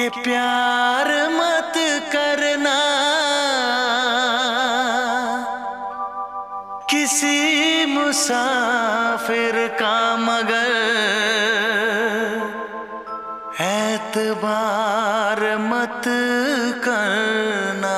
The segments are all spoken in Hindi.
कि प्यार मत करना किसी मुसाफिर का, मगर एतबार मत करना।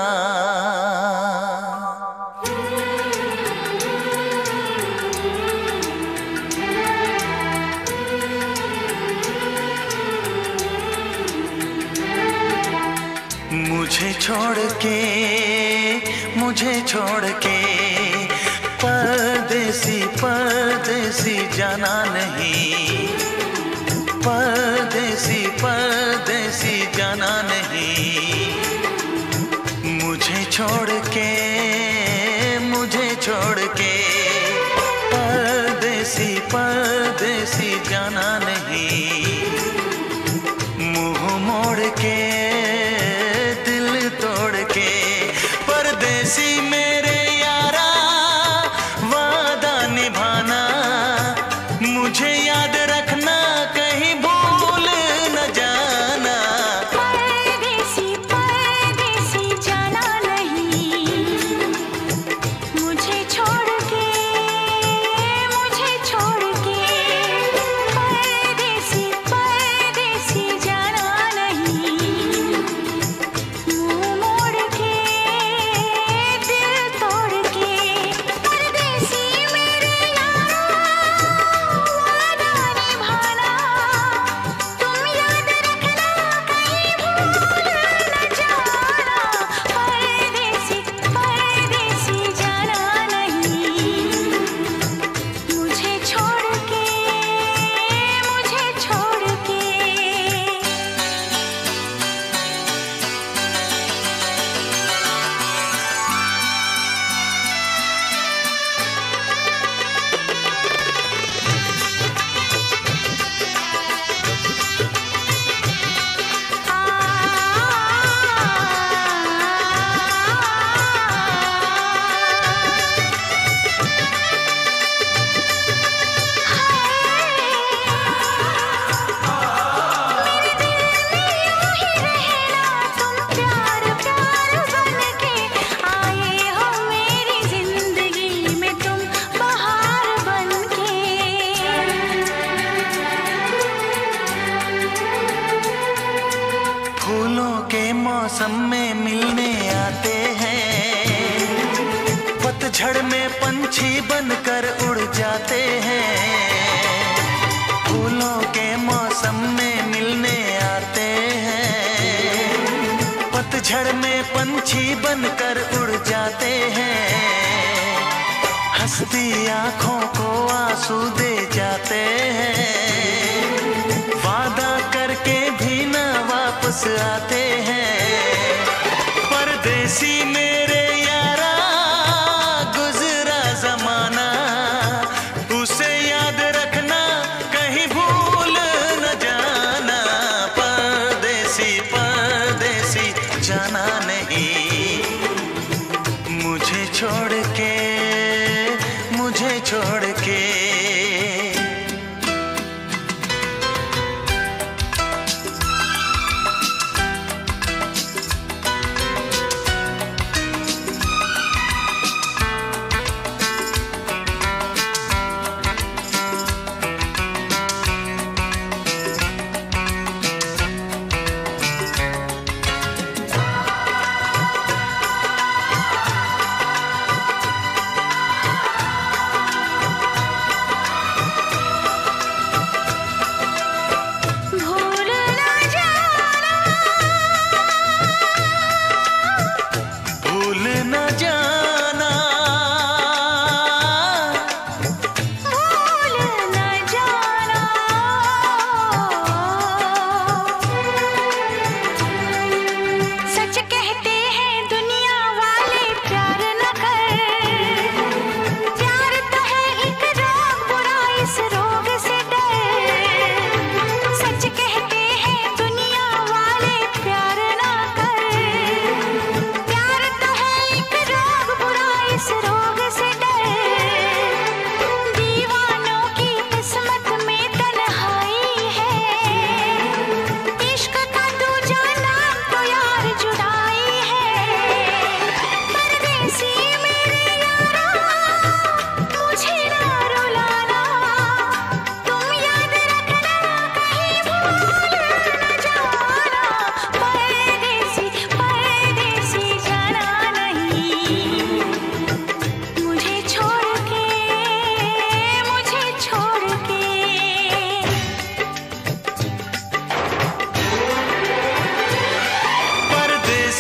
मुझे छोड़ के परदेसी परदेसी जाना नहीं, परदेसी परदेसी जाना नहीं। मुझे छोड़ के परदेसी परदेसी जाना नहीं। मुंह मोड़ के दिल तोड़ के परदेसी मेरे यारा वादा निभाना। मुझे याद रखना कहीं भूल न जाना। परदेसी परदेसी जाना नहीं। मुझे छोड़ के परदेसी परदेसी जाना नहीं। मुंह मोड़ के दिल तोड़ के परदेसी मेरे यारा वादा निभाना। तुम याद रखना कहीं भूल न जाना। परदेसी परदेसी जाना नहीं। मुझे छोड़ के फूलों के मौसम में मिलने आते हैं, पतझड़ में पंछी बनकर उड़ जाते हैं। फूलों के मौसम में मिलने आते हैं, पतझड़ में पंछी बनकर उड़ जाते हैं। हंसती आंखों को आंसू दे जाते हैं, वादा करके भी न वापस आते हैं। परदेसी मेरे यारा गुजरा जमाना, उसे याद रखना कहीं भूल न जाना। परदेसी परदेसी जाना नहीं। मुझे छोड़ के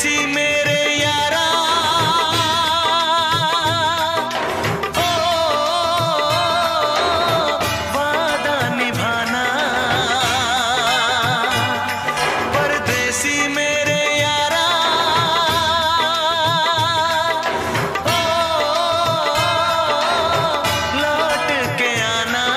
परदेसी मेरे यारा, ओ वादा निभाना, परदेसी मेरे यारा, ओ लौट के आना,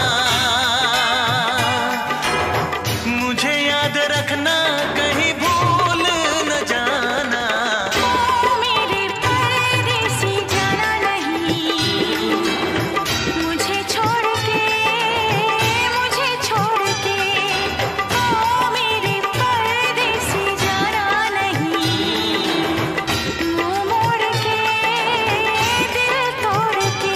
मुझे याद रखना कहीं भूल न जाना। मेरे परदेसी जाना नहीं, मुझे छोड़ के, मुझे छोड़ के। ओ मेरे परदेसी जाना नहीं, मुंह मोड़ के, दिल तोड़ के।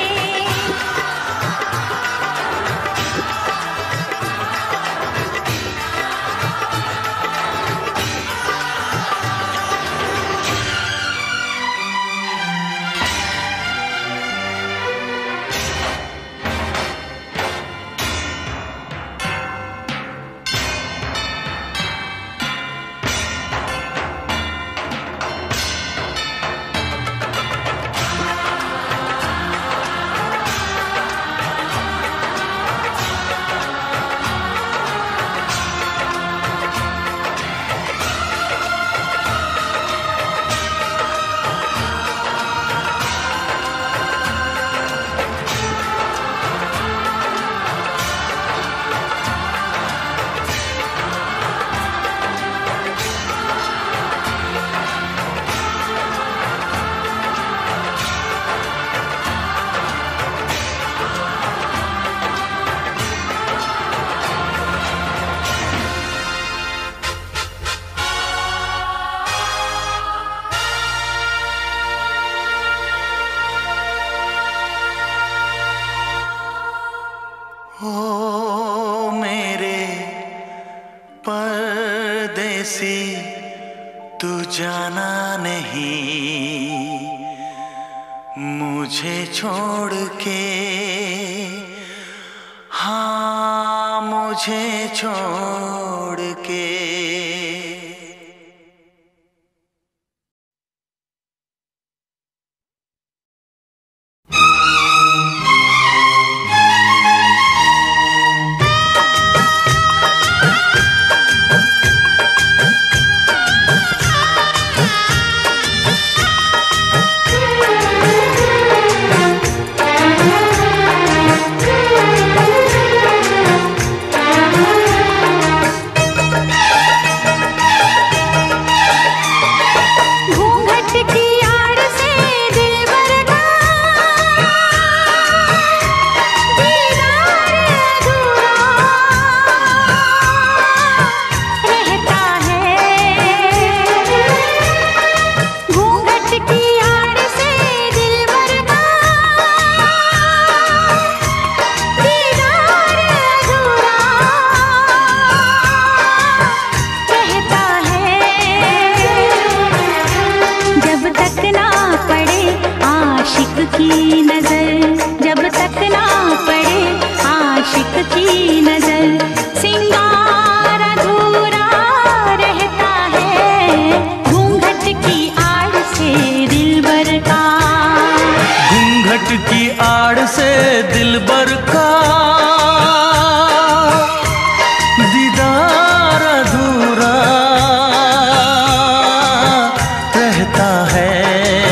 ओ मेरे परदेसी तू जाना नहीं, मुझे छोड़ के, हाँ मुझे छोड़ के। की आड़ से दिलबर का दीदार अधूरा रहता है।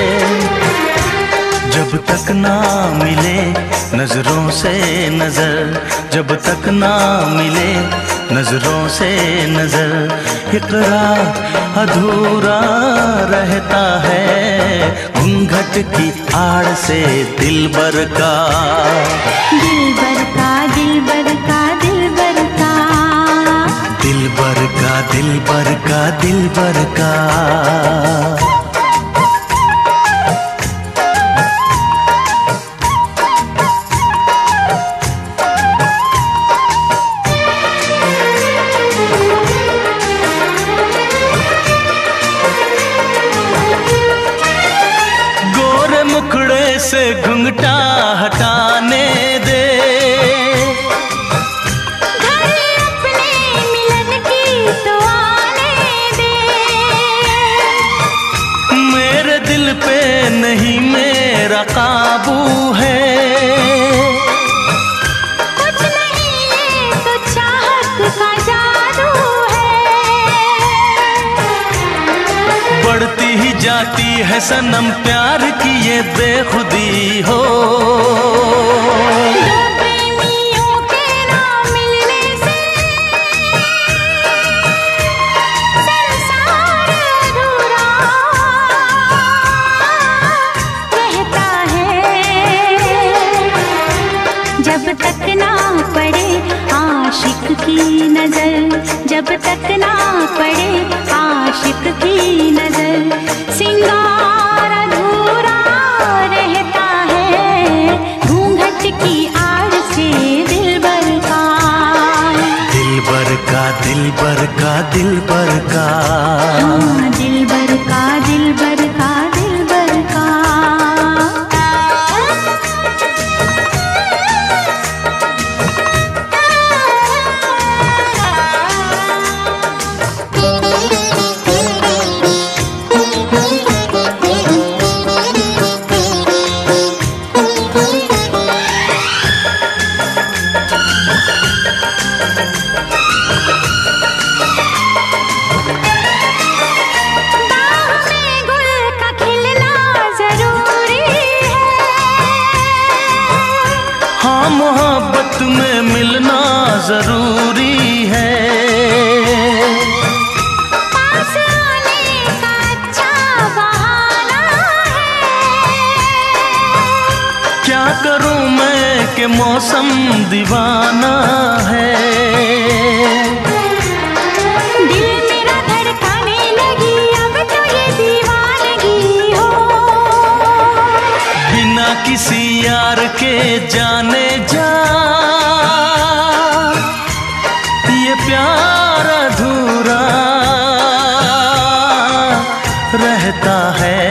जब तक ना मिले नजरों से नजर, जब तक ना मिले नजरों से नजर, इकरार अधूरा रहता है। घूंघट की आड़ से दिलबर का, दिलबर का, दिलबर का, दिलबर का, दिलबर का, दिलबर का, दिलबर का। से घुंघटा हटाने दे, घर अपने मिलन की तो आने दे। जाती है सनम प्यार की ये बेखुदी हो। दो प्रेमियों के ना मिलने से संसार अधूरा रहता है। जब तक ना पड़े आशिक की नजर, जब तक ना पड़े आशिक की नजर, सिंगार अधूरा रहता है। घूंघट की आड़ से दिलबर का, दिलबर का दिलबर का दिलबर का, हाँ दिलबर का दिलबर का दिलबर का। मोहब्बत में मिलना जरूरी है। पास आने का अच्छा बहाना है। क्या करूं मैं कि मौसम दीवाना है। दिल मेरा धड़काने लगी अब तो ये दीवानगी हो। बिना किसी यार के जाने जा ये प्यार अधूरा रहता है।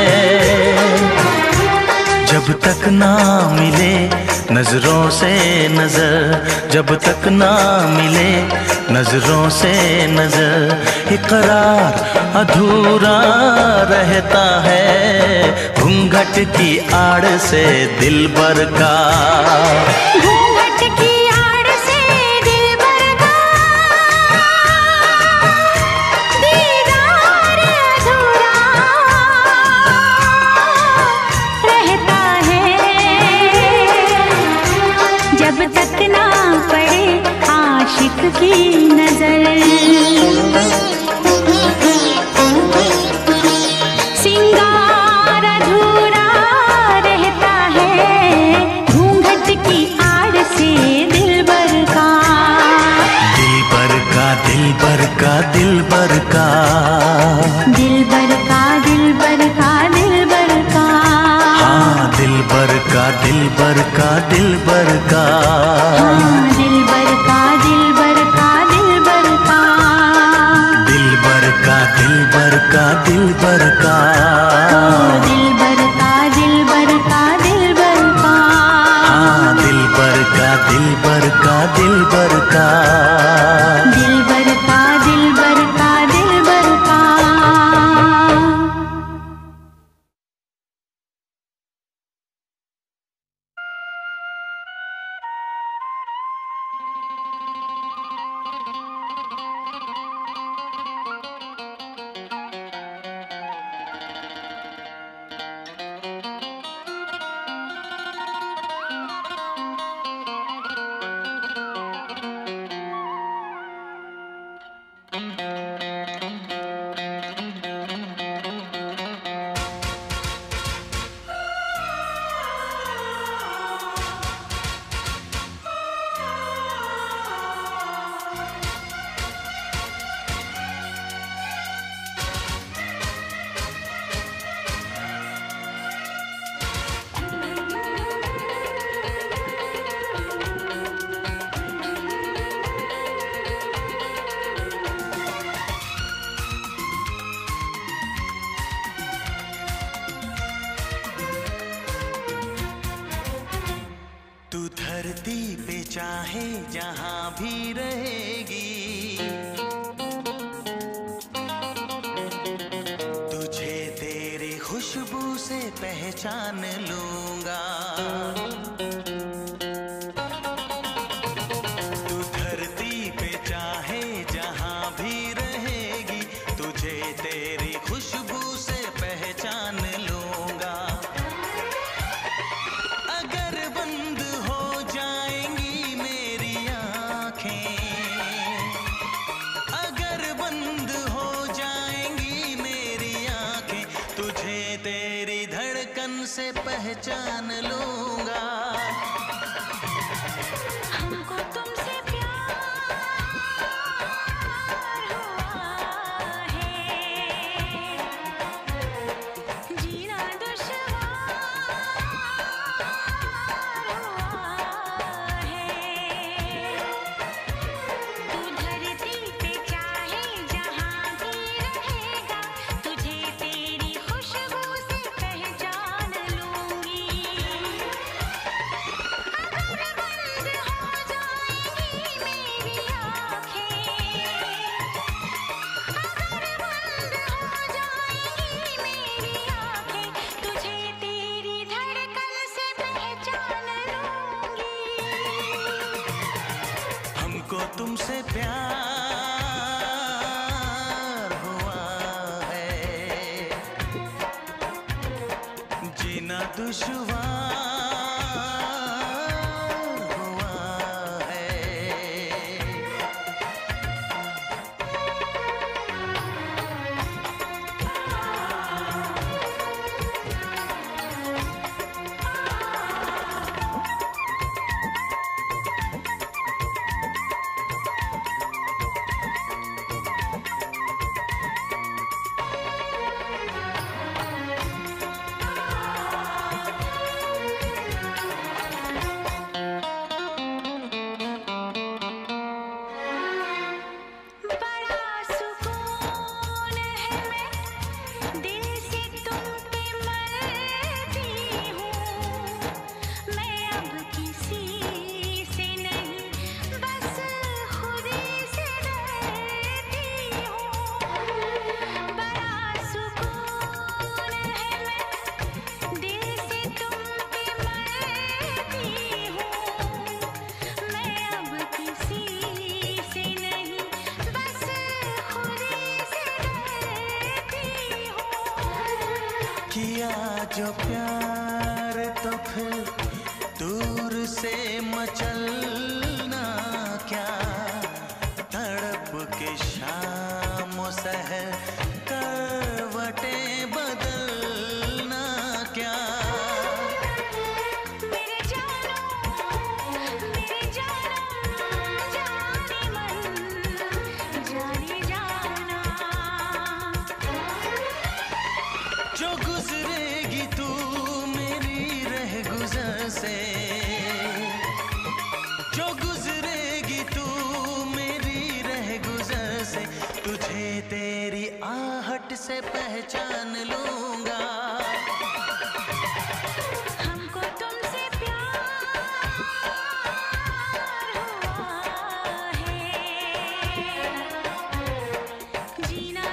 जब तक ना मिले नजरों से नजर, जब तक ना मिले नजरों से नजर, इकरार अधूरा रहता है। घूंघट की आड़ से दिलबर का, घूंघट की आड़ से दिलबर का, दीदार अधूरा रहता है। जब तक ना पड़े आशिक की नजर, सिंगार अधूरा रहता है। घूंघट की आड़ से दिलबर का, दिलबर का दिलबर का दिलबर का, दिलबर का दिलबर का दिलबर का, हाँ दिलबर का दिलबर का दिलबर का, हाँ दिलबर का दिलबर का दिलबर का, दिलबर का दिलबर का दिलबर का, दिलबर का दिलबर का दिलबर का, हाँ दिलबर का दिलबर का दिलबर का, दिलबर का दिलबर का दिलबर का। धरती पे चाहे जहां भी रहेगी, तुझे तेरी खुशबू से पहचान लूंगा। तू धरती पे चाहे जहां भी रहेगी, तुझे तेरी खुशबू से पहचान तुमसे प्यार हुआ है, जीना दुश्वार हुआ है। किया जो प्यार तो फिर दूर से मचलना क्या, तड़प के शाम सहर करवटें बदलना क्या। जो गुजरेगी तू मेरी रह गुजर से, जो गुजरेगी तू मेरी रह गुजर से, तुझे तेरी आहट से पहचान लूंगा। हमको तुमसे प्यार हुआ है, जीना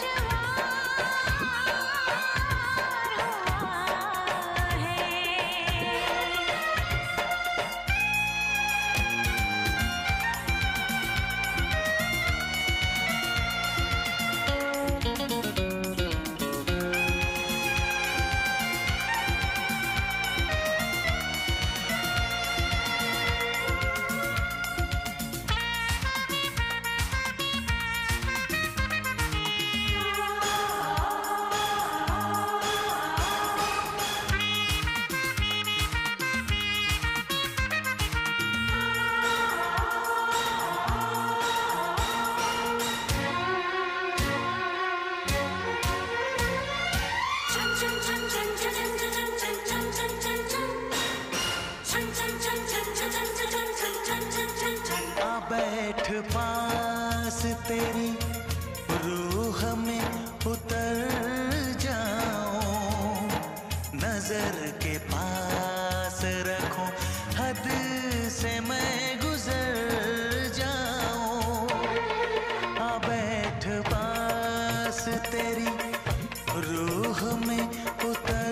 बैठ पास तेरी रूह में उतर जाऊं, नजर के पास रखूं, हद से मैं गुजर जाऊं। आ बैठ पास तेरी रूह में उतर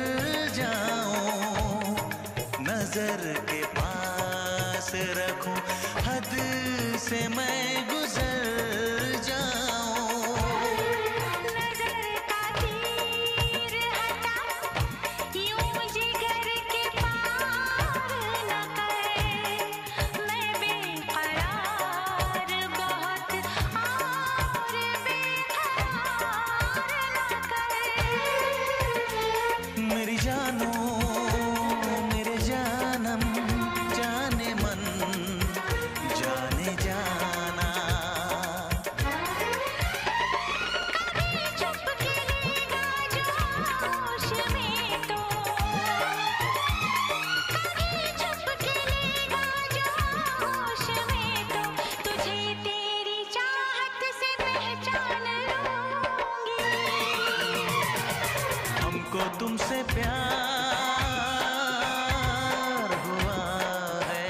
जाऊं, नजर के पास रखूं, हद से मैं गुजर जाऊं। नजर का तीर हटा, यूं जिगर के पार न कर, मैं बेकरार बहुत और बेकरार न कर। मेरी जानो मेरे जानम जाने मन जाने जाना, कभी चुप के लेगा जोश में तो, कभी चुप के लेगा जोश में तो, तुझे तेरी चाहत से पहचान लूंगी। हमको तुमसे प्यार हुआ है,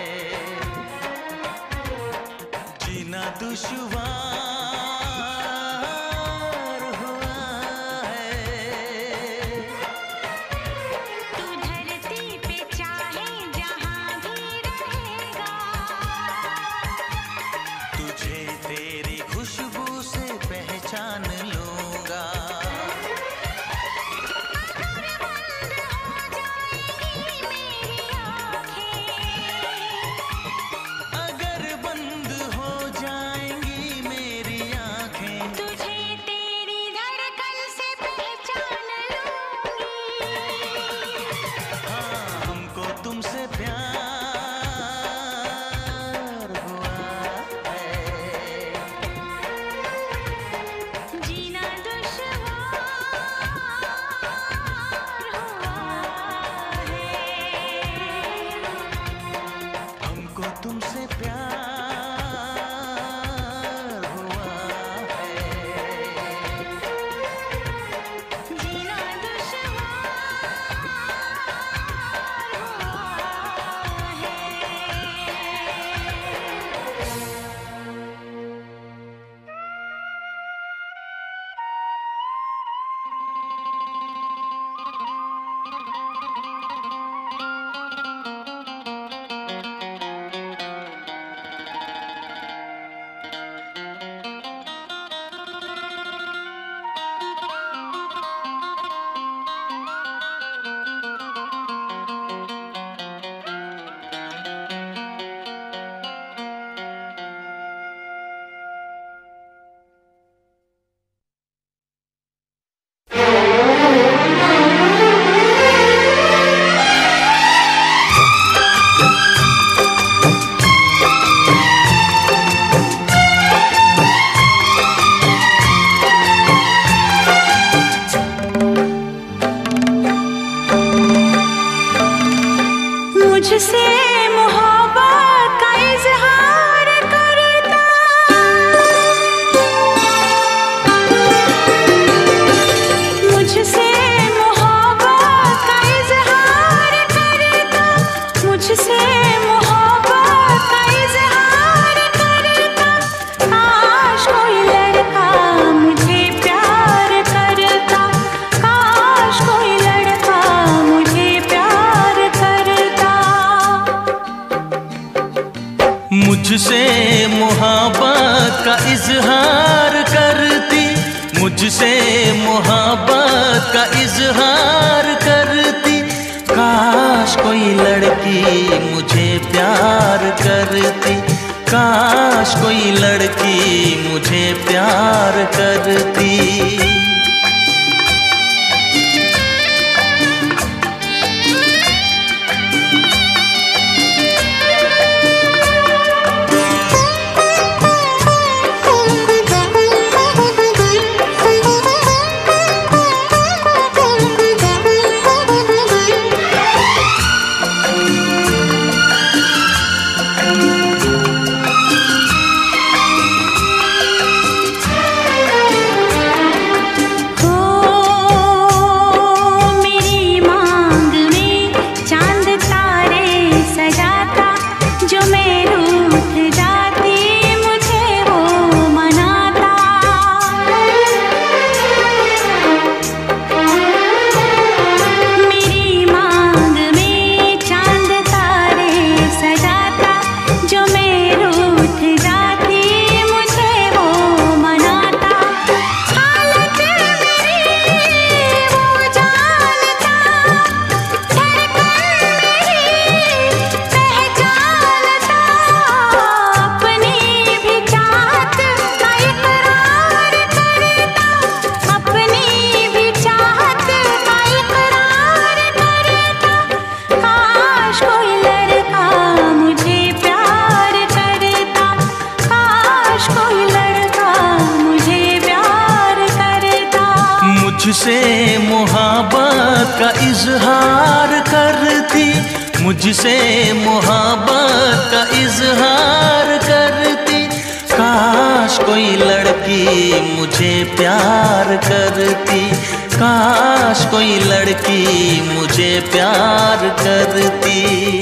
जीना दुश्वार हुआ है। तू धरती पे चाहे जहां भी रहेगा, मुझसे मोहब्बत का इजहार करती, मुझसे मोहब्बत का इजहार करती। काश कोई लड़की मुझे प्यार करती, काश कोई लड़की मुझे प्यार करती। मुझसे मोहब्बत का इजहार करती, मुझसे मोहब्बत का इजहार करती। काश कोई लड़की मुझे प्यार करती, काश कोई लड़की मुझे प्यार करती।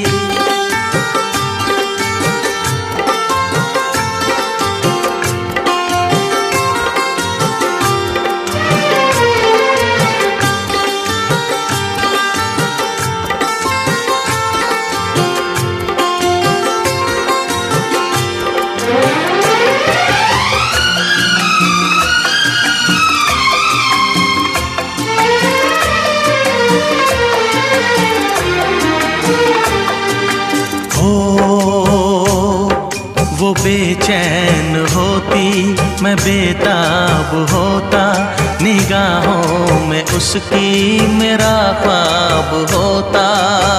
वो बेचैन होती, मैं बेताब होता, निगाहों में उसकी मेरा ख्वाब होता।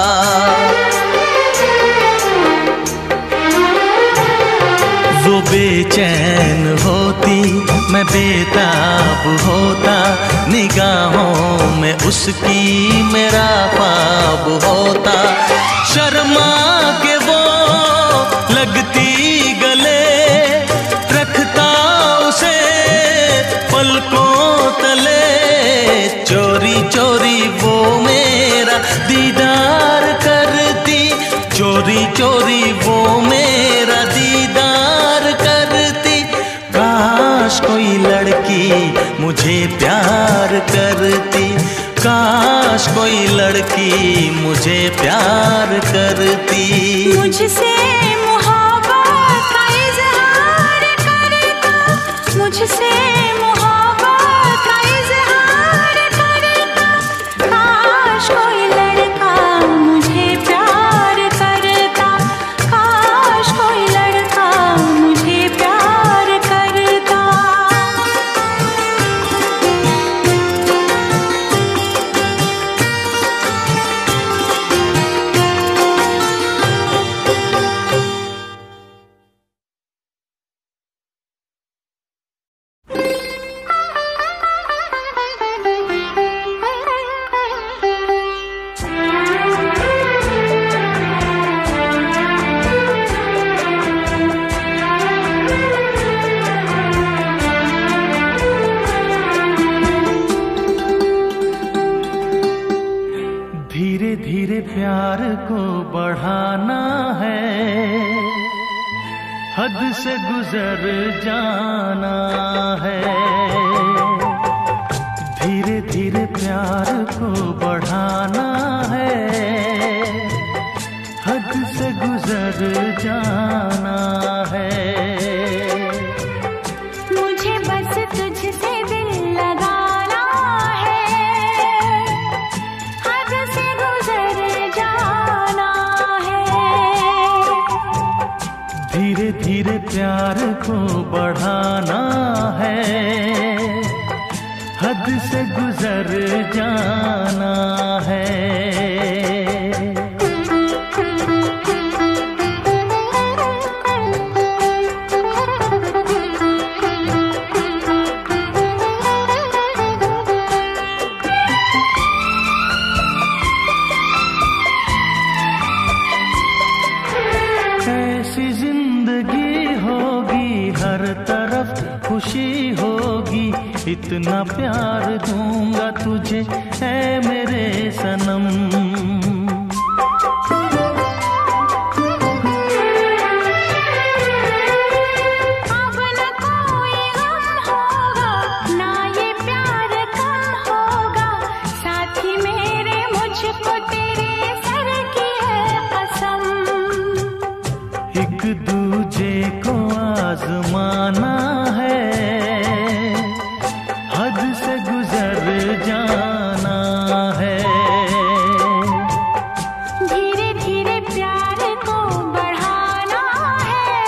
वो बेचैन होती, मैं बेताब होता, निगाहों में उसकी मेरा ख्वाब होता। शर्मा के वो लगती गले, रखता उसे पलकों तले। चोरी चोरी वो मेरा दीदार करती, चोरी चोरी वो मेरा दीदार करती। काश कोई लड़की मुझे प्यार करती, काश कोई लड़की मुझे प्यार करती। मुझसे मोहब्बत का इजहार करता, मुझसे मोहब्बत का इजहार करता। काश कोई लड़का मुझे प्यार करता, काश कोई लड़का मुझे प्यार करता। धीरे धीरे प्यार को बढ़ाना है, हद से गुजर जाना है। धीरे धीरे प्यार को बढ़ाना है, हद से गुजर जाना है। मुझे बस तुझसे दिल लगाना है, हद से गुजर जाना है। धीरे धीरे प्यार को बढ़ाना है, हद से गुजर जाना है। ऐसी जिंदगी होगी, हर तरफ खुशी होगी, इतना प्यार दूंगा तुझे ऐ मेरे सनम। अब न कोई गम होगा, ना ये प्यार कम होगा, साथी मेरे मुझको तेरे सर की है कसम। एक दूजे को आजमाना है, हद से गुजर जाना है। धीरे धीरे प्यार को बढ़ाना है,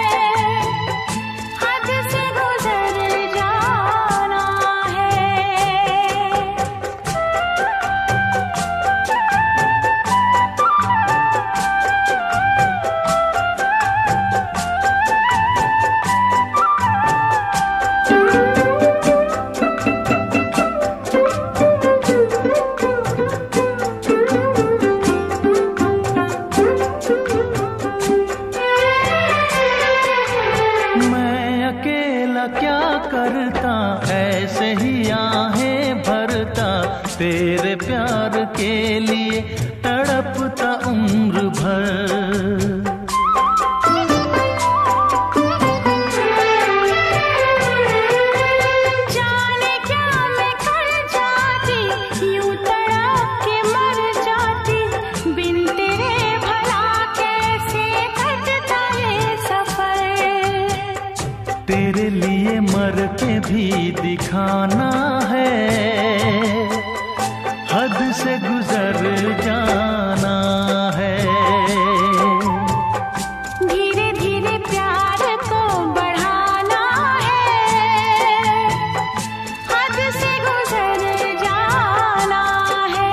हद से गुजर जाना है। मैं अकेला क्या करता, ऐसे ही आहें भरता, तेरे प्यार के लिए तड़पता उम्र भर। जाने क्या मैं कर जाती, यूं तड़प के मर जाती, बिन तेरे भला कैसे कटता ये सफर। तेरे लिए मर के भी दिखाना है, हद से गुजर जाना है। धीरे धीरे प्यार को बढ़ाना है, हद से गुजर जाना है।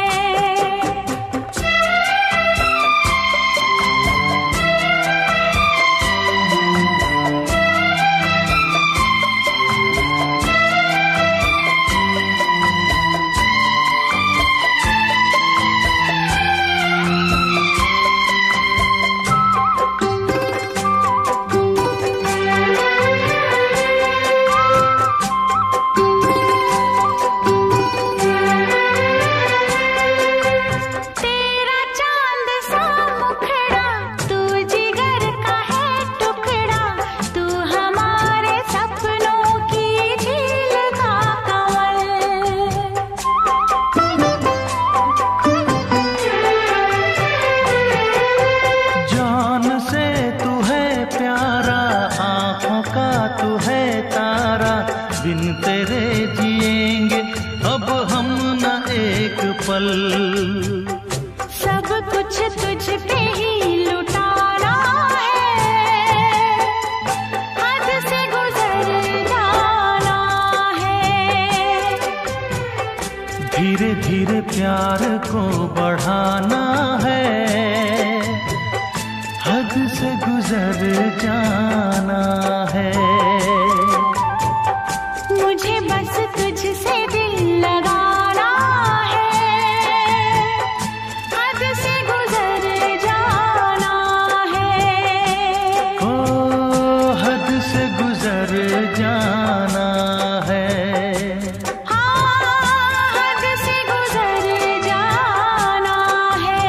तेरा चांद सा मुखड़ा, तू जिगर का है टुकड़ा, तू हमारे सपनों की झील का कमल। जान से तू है प्यारा, आंखों का तू है तारा, बिन तेरे जिएंगे अब हम न एक पल। सब कुछ तुझ पे ही लुटाना है, हद से गुजर जाना है। धीरे धीरे प्यार को बढ़ाना है, हद से गुजर जाना है। मुझे बस तुझसे दिल लगाना है, हद से गुजर जाना है। ओ हद से गुजर जाना है। हाँ, हद से गुजर जाना है।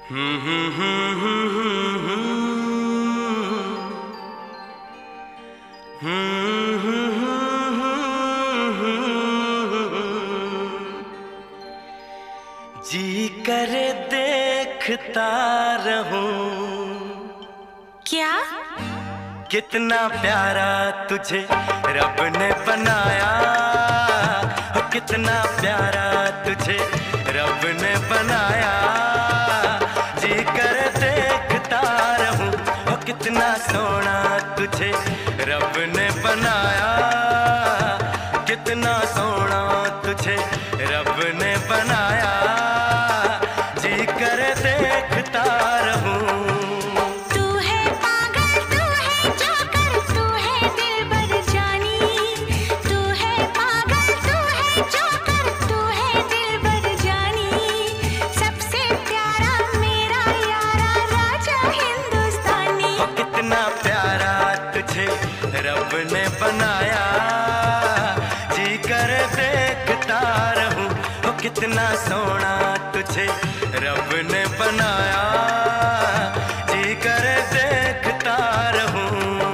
जी करे देखता रहूं क्या? कितना प्यारा तुझे रब ने बनाया, कितना प्यारा तुझे रब ने बनाया। जी कर देखता रहूं कितना सोना तुझे रब ने बनाया, कितना सोना तुझे रब ने बनाया। जी कर देखता रहूं। तू है पागल, तू है जोकर, तू है दिलबर जानी। तू है पागल, तू है जोकर, तू है दिलबर जानी। सबसे प्यारा मेरा यारा राजा हिंदुस्तानी। कितना प्यारा तुझे रब ने बनाया। जी कर देखता रहूं कितना सोना तुझे रब ने बनाया। जी कर देखता रहूं।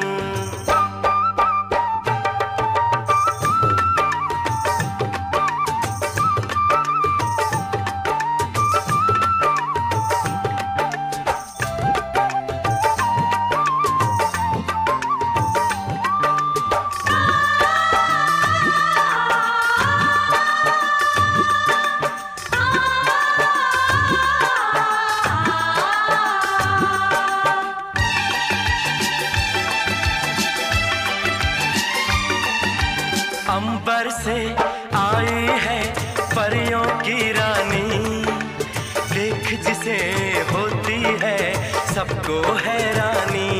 अंबर से आई है परियों की रानी, देख जिसे होती है सबको हैरानी।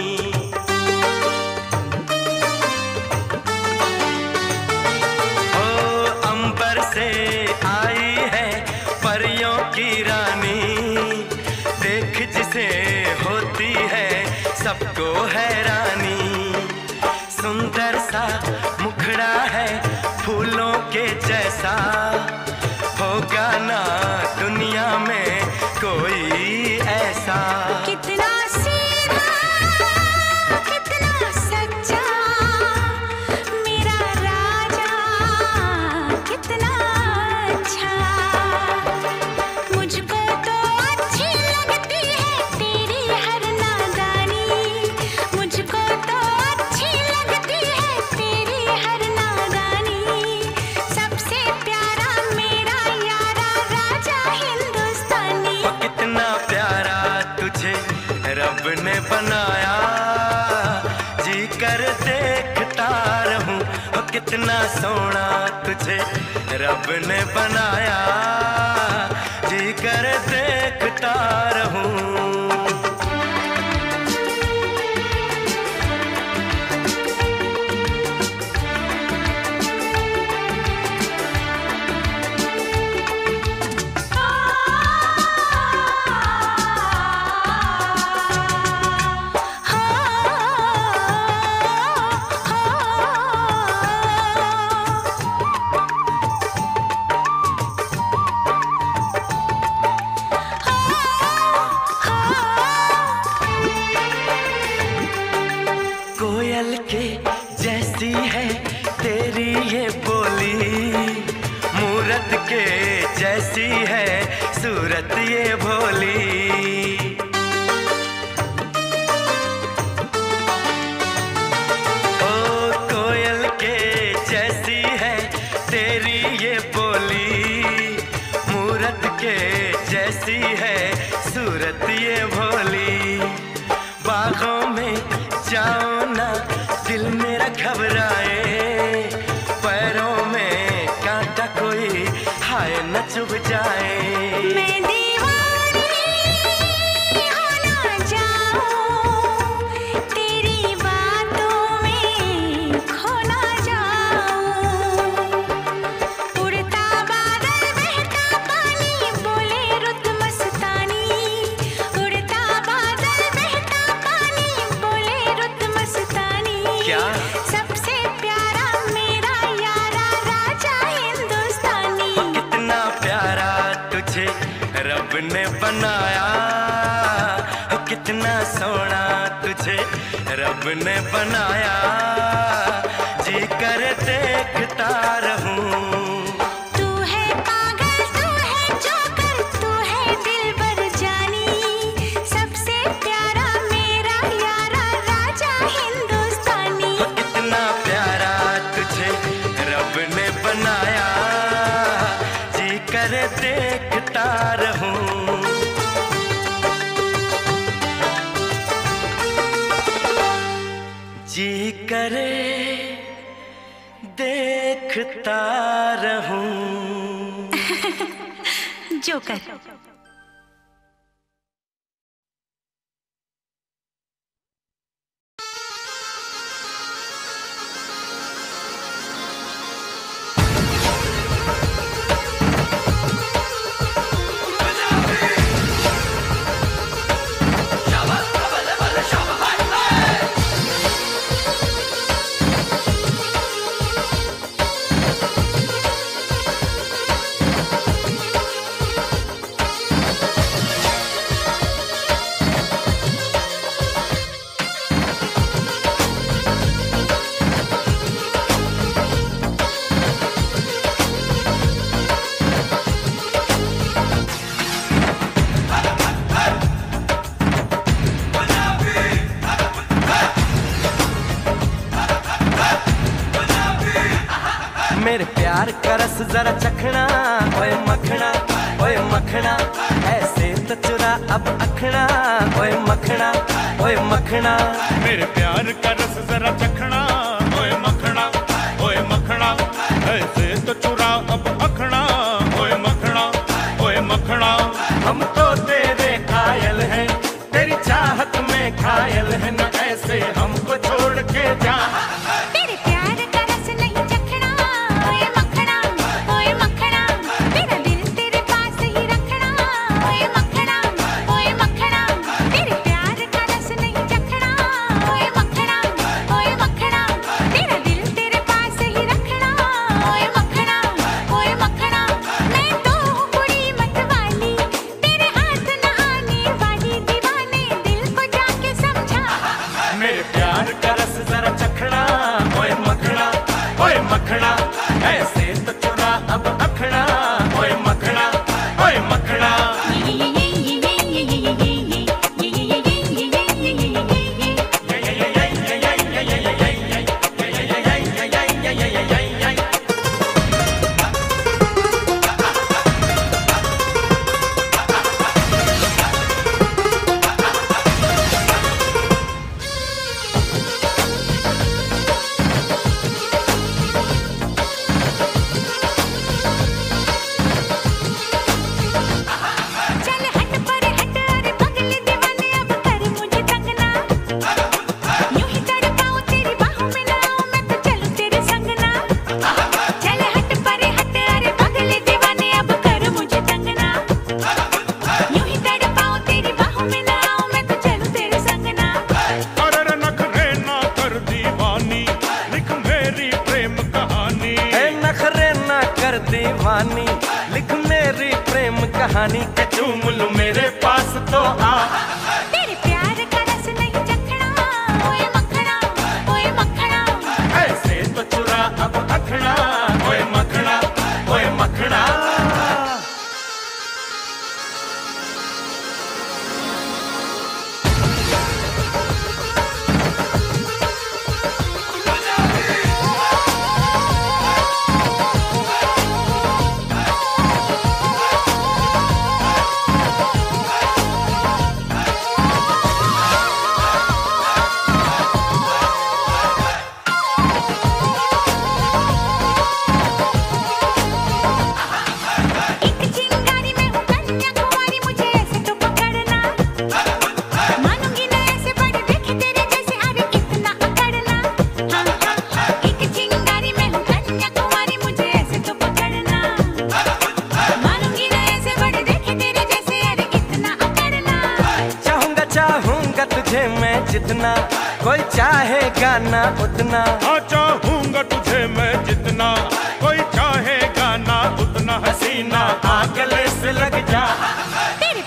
ओ अंबर से आई है परियों की रानी, देख जिसे होती है सबको हैरानी। सुंदर सा मुखड़ा है फूलों के जैसा, होगा ना दुनिया में कोई ऐसा। कितना सीधा, कितना सच्चा मेरा राजा, कितना अच्छा। मुझको तो अच्छी लगती है तेरी हर नादानी। मुझको तो अच्छी लगती है तेरी हर नादानी। सबसे प्यारा मेरा यारा राजा हिंदुस्तानी। कितना प्यारा तुझे रब ने बनाया। जी कर देखता रहूं कितना सोना तुझे रब ने बनाया। जी कर देखता रहूं। कोयल के जैसी है तेरी ये बोली, मूरत के जैसी है सूरत ये भोली। ओ कोयल के जैसी है तेरी ये बोली, मूरत के जैसी है सूरत ये भोली। बागों में जाओ ना दिल मेरा घबराए, पैरों में कांटा कोई हाय न चुभ जाए। मैं दीवानी हो ना जाऊं, तेरी बातों में खो ना जाऊं। उड़ता बादल बहता पानी बोले रुत मस्तानी। उड़ता बादल बहता पानी बोले रुत मस्तानी। क्या? सबसे प्यारा ने बनाया, कितना सोना तुझे रब ने बनाया, जी कर देखता रहूं। तू है पागल, तू है जोकर, तू है दिलबर जानी, सबसे प्यारा मेरा यारा राजा हिंदुस्तानी। कितना प्यारा तुझे रब ने बनाया, जी कर देखता रहूं। जी करे देखता रहूं। जोकर। मेरे प्यार का रस जरा चखना, ओए मखना, ओए मखना, ऐसे तो चुरा अब अखना, ओए मखना, ओए मखना। मेरे प्यार का रस जरा चखना, ओए मखना, ओए मखना, ऐसे तो चुरा अब अखना, ओए मखना, ओए मखना। हम तो तेरे कायल हैं, तेरी चाहत में घायल है, न ऐसे हमको छोड़ के जा। तेरे प्यार का रस नहीं चखना, ओए मखना, ओए मखना, तेरा दिल तेरे पास ही रखना, ओए मखना, ओए मखना। तेरे प्यार का रस नहीं चखना, ओए मखना, ओए मखना, तेरा दिल तेरे पास ही रखना, ओए मखना, ओए मखना। मैं तो हूँ कुड़ी मतवाली, तेरे हाथ न आने वाली, दीवाने दिल को जाके समझा। मेरे प्यार का रस जरा चखना, ओए मखना, ओए मखना, ऐसे तो चुरा अब अखना, ओए मखना, ओए मखना। चल हट पर हट, अरे पगले दीवाने अब कर मुझे तंग ना, यूं ही तड़पाऊं तेरी बाहों में ना आऊं मैं तो चलूं तेरे संग ना। चल हट पर हट, अरे पगले दीवाने अब कर मुझे तंग ना, यूं ही तड़पाऊं तेरी बाहों में ना आऊं मैं तो चलूं तेरे संग ना। अरे नखरे ना कर दीवानी, लिख मेरी प्रेम कहानी। ए नखरे ना कर दीवानी, लिख मेरी प्रेम कहानी, के चूम लूं मेरे पास तो आ। तेरे प्यार का रस नहीं चखना, ओए मखना, ओए मखना। ऐसे तो चुरा अब अखना, ओए मखना, ओए मखना। एक चिंगारी में हूँ कन्याकुमारी, मुझे ऐसे तो पकड़ना, मानूंगी ना ऐसे बड़े देखे तेरे जैसे, अरे इतना अकड़ना। हाँ हाँ हाँ, एक चिंगारी में हूँ कन्याकुमारी, मुझे ऐसे तो पकड़ना, मानूंगी ना ऐसे बड़े देखे तेरे जैसे, अरे इतना अकड़ना। चाहूंगा चाहूंगा तुझे मैं जितना, कोई चाहेगा ना उतना। हाँ चाहूंगा तुझे मैं जितना, कोई चाहेगा ना उतना। हसीना आ गले से लग जा। तेरे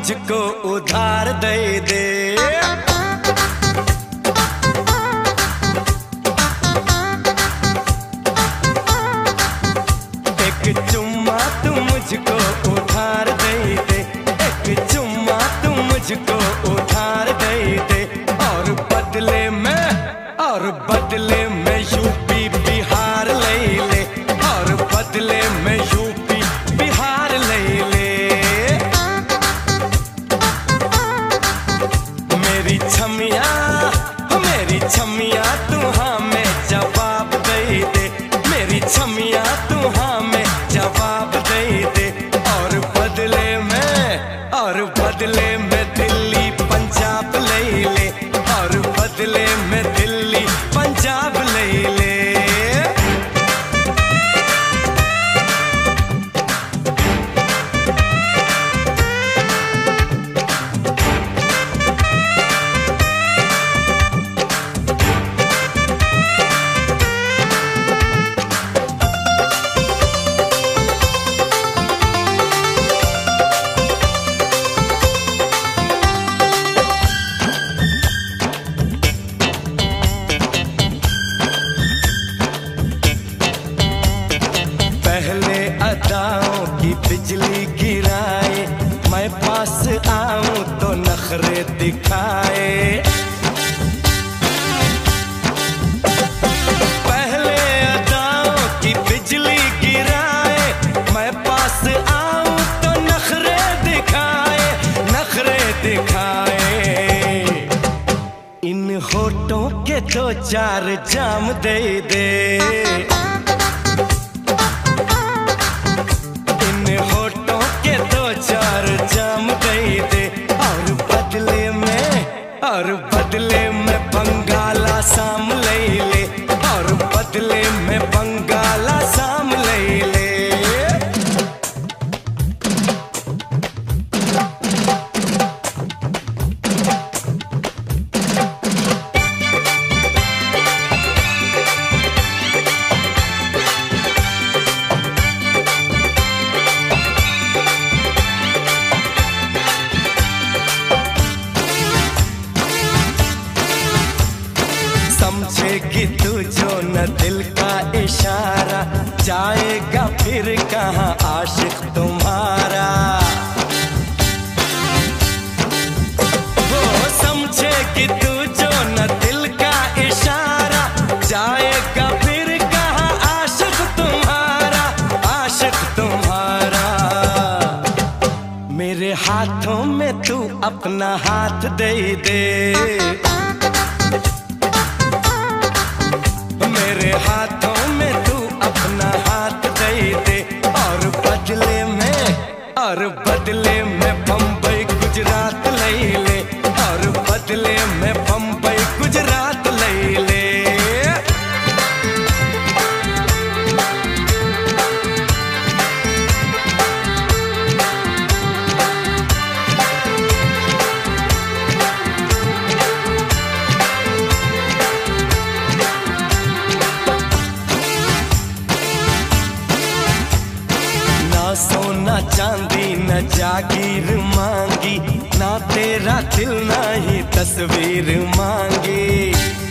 मुझको उधार दे दे। एक चुम्मा तू मुझको उधार दे दे, एक चुम्मा तू मुझको उधार दे दे। और बदले में यूपी बिहार ले ले, और बदले में यूपी बिहार ले ले। मेरी छमिया तू हाँ में जवाब दे दे, मेरी छमिया तू हाँ में जवाब दे दे। और बदले में दिल्ली पंजाब ले ले, और बदले में दिल्ली पंजाब ले ले। पहले अदाओं की बिजली गिराए, मैं पास आऊं तो नखरे दिखाए। पहले अदाओं की बिजली गिराए, मैं पास आऊं तो नखरे दिखाए, नखरे दिखाए। इन होठों के 2-4 जाम दे दे, होठों के 2-4 जाम दे दे। और बदले में बंगाला साम ले ले, और बदले में बंगाला साम ले ले। समझेगी तू जो न दिल का इशारा, जाएगा फिर कहाँ आशिक तुम्हारा। वो समझेगी तू जो न दिल का इशारा, जाएगा फिर कहाँ आशिक तुम्हारा, आशिक तुम्हारा। मेरे हाथों में तू अपना हाथ दे दे, मेरे हाथों में तू अपना हाथ दे दे। और बदले में बम्बई गुजरात ले ले, और बदले में बम्बई गुजरात ले ले। सोना चांदी न जागीर मांगी, ना तेरा दिल ना ही तस्वीर मांगी।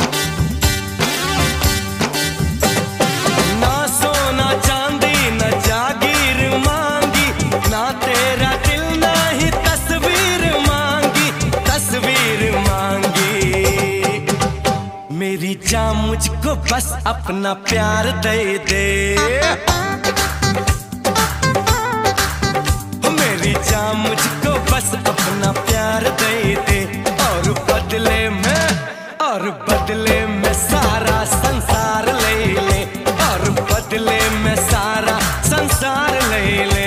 ना सोना चांदी न जागीर मांगी, ना तेरा दिल ना ही तस्वीर मांगी, तस्वीर मांगी। मेरी जान मुझको बस अपना प्यार दे दे, मेरी जान मुझको बस अपना प्यार दे दे। और बदले में सारा संसार ले ले, और बदले में सारा संसार ले ले।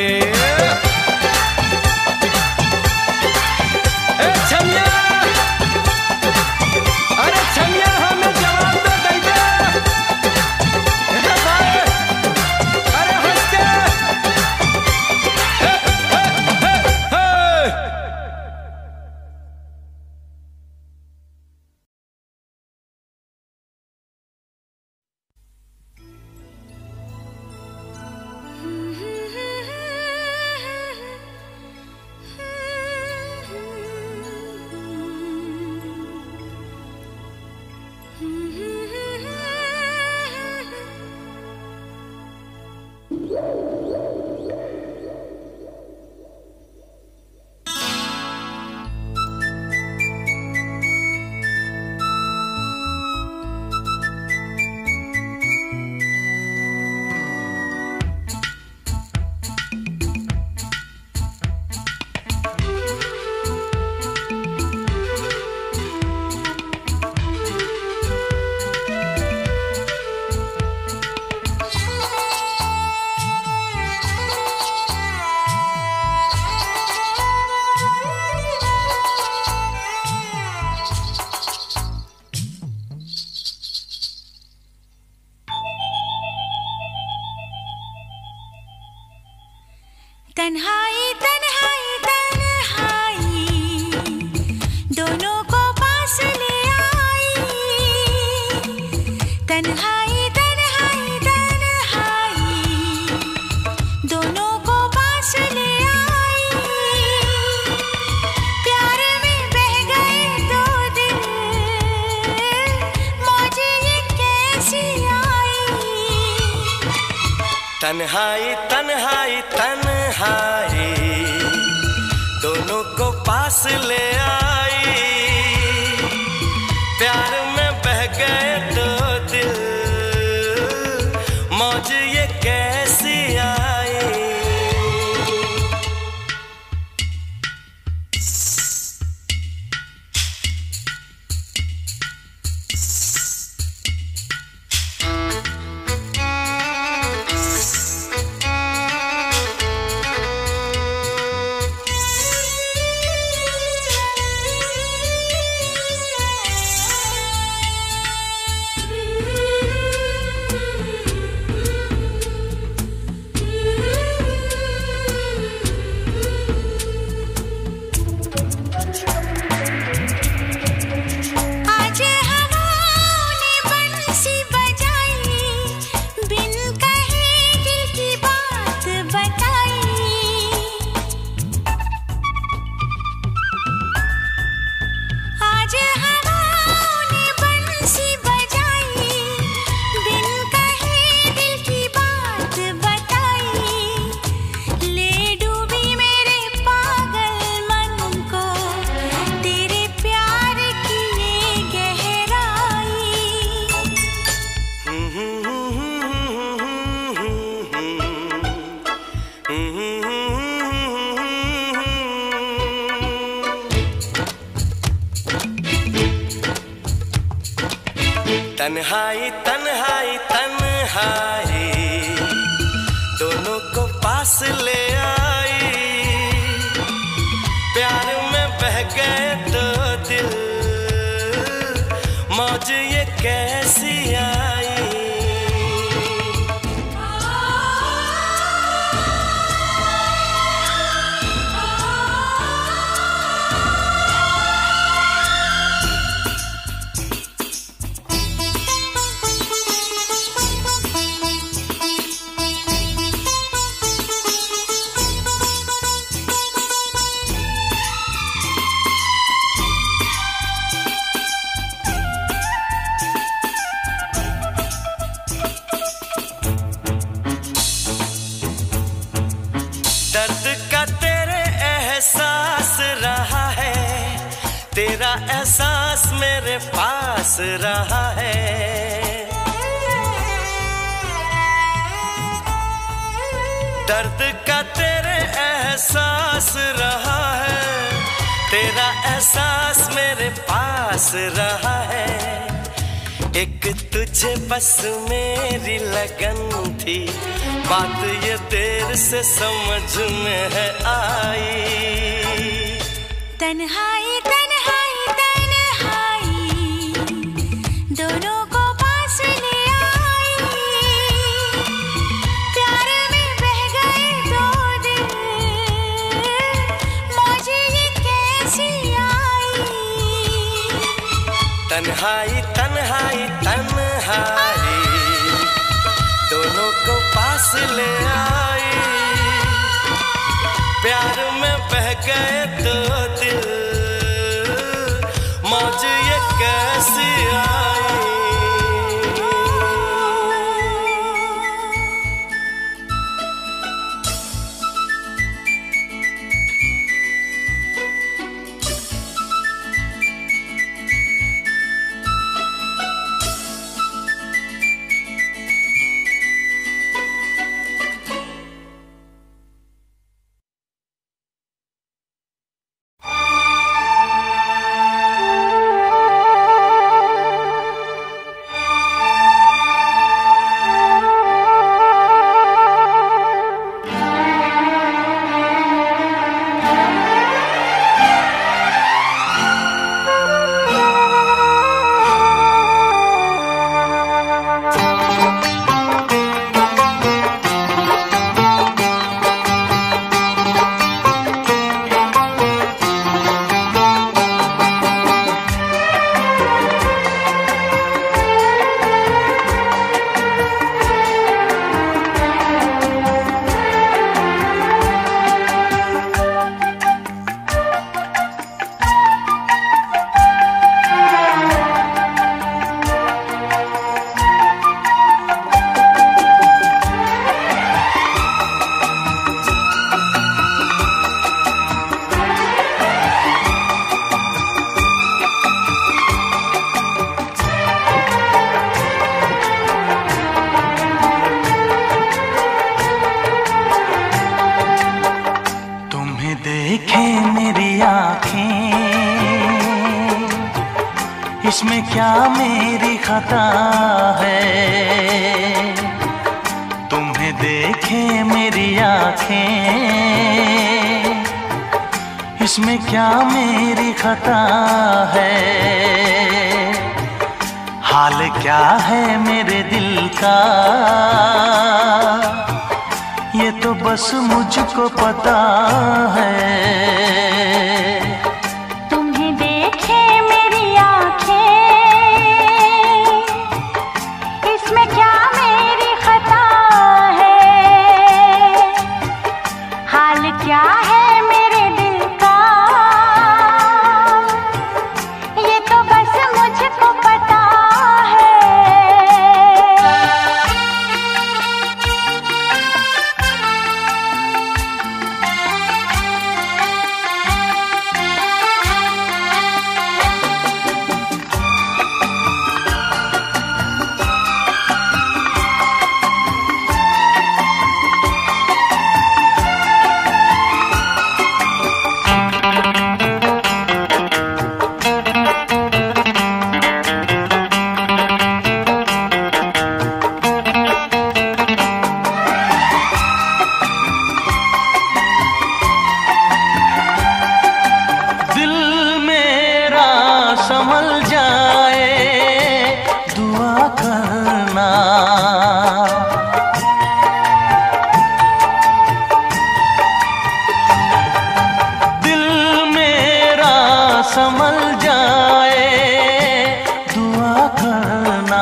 पास ले आई। तन्हाई तन्हाई तन्हाई दोनों को पास ले आई। प्यार में बह गए दो दिल, मौज ये कैसी आई। तन्हाई तन्हाई तन्हाई दोनों को पास ले आई। प्यार में बह गए दो दिल, मौज ये कैसी आई। आज हवाओं ने बंसी बजाई, बिन कहे दिल की बात बताई। आज हवाओं ने बंसी बजाई, बिन कहे दिल की बात बताई। ले डूबी मेरे पागल मन को तेरे प्यार की ये गहराई। तन्हाई तन्हाई तन्हाई दोनों को पास ले आई। प्यार में बह गए दो दिल, मौज ये कैसी आई। दर्द का तेरे एहसास रहा है, तेरा एहसास मेरे पास रहा है। दर्द का तेरे एहसास रहा है, तेरा एहसास मेरे पास रहा है। एक तुझे बस मेरी लगन थी, बात ये देर से समझ में है आई। तन्हाई तन्हाई तन्हाई दोनों को पास ले आई। प्यार में बह गए दो दिल, मौज ये कैसी आई। तन्हाई तन्हाई तन्हाई दोनों को पास ले आई। प्यार में बह गए दो दिल, मौज ये कैसी आई। इसमें क्या मेरी खता है, तुम्हें देखे मेरी आँखें, इसमें क्या मेरी खता है, हाल क्या है मेरे दिल का, ये तो बस मुझको पता है। तुम्हें देखे मेरी आँखें, इसमें क्या मेरी खता है, हाल क्या है मेरे दिल का, ये तो बस मुझको पता है। संभल जाए दुआ करना, दिल मेरा संभल जाए दुआ करना,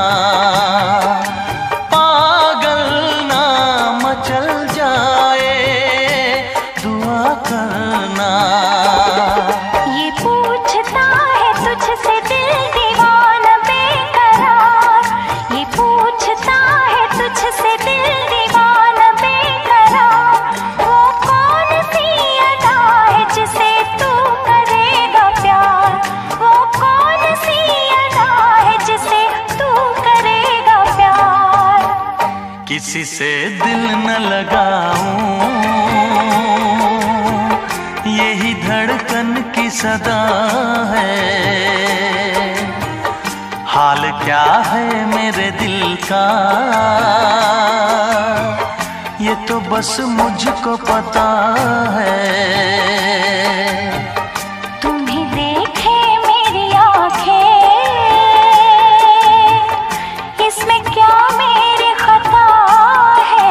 पागल ना मचल जाए दुआ करना। ये पूछता है तुझसे दिल दीवाना बेकरार, ये पूछता है तुझसे दिल दीवाना बेकरार, वो कौन सी अदा है जिसे तू करेगा प्यार, वो कौन सी अदा है जिसे तू करेगा प्यार। किसी से दिल न लगाऊं, यही धड़कन की सदा है, हाल क्या है मेरे दिल का, ये तो बस मुझको पता है। तुम्हें देखे मेरी आँखें, इसमें क्या मेरी खता है।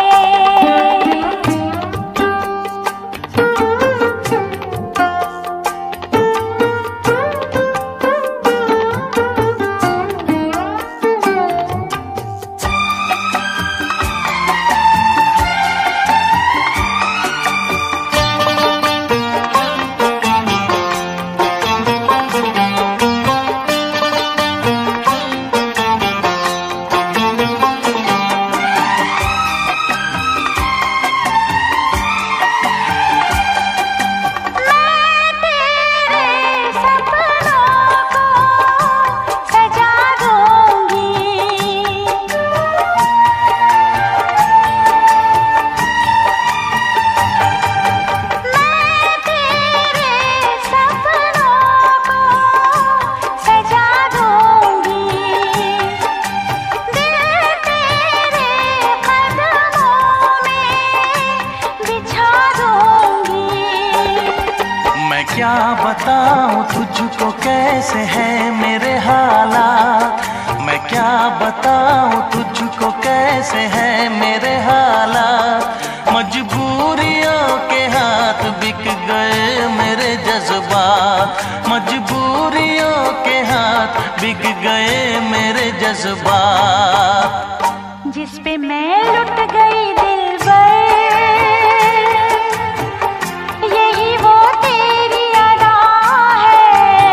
क्या बताऊं तुझको कैसे है मेरे हालात, मैं क्या बताऊं तुझको कैसे है मेरे हालात, मजबूरियों के हाथ बिक गए मेरे जज्बात, मजबूरियों के हाथ बिक गए मेरे जज्बात। जिस पे मैं लुट गई दिलबर, यही वो तेरी अदा है,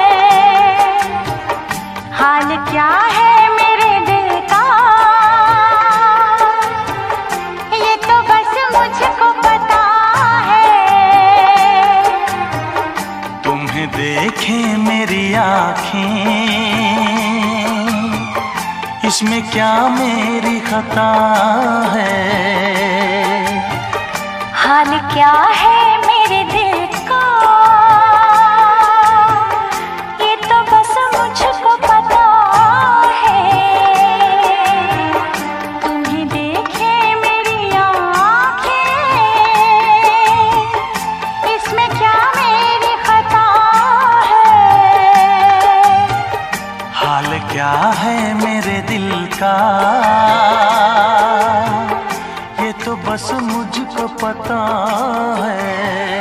हाल क्या है मेरे दिल का, ये तो बस मुझको पता है। तुम्हें देखे मेरी आँखें, इसमें क्या मेरी खता है, हाल क्या है मेरे दिल का, ये तो बस मुझको क्या है मेरे दिल का, ये तो बस मुझको पता है।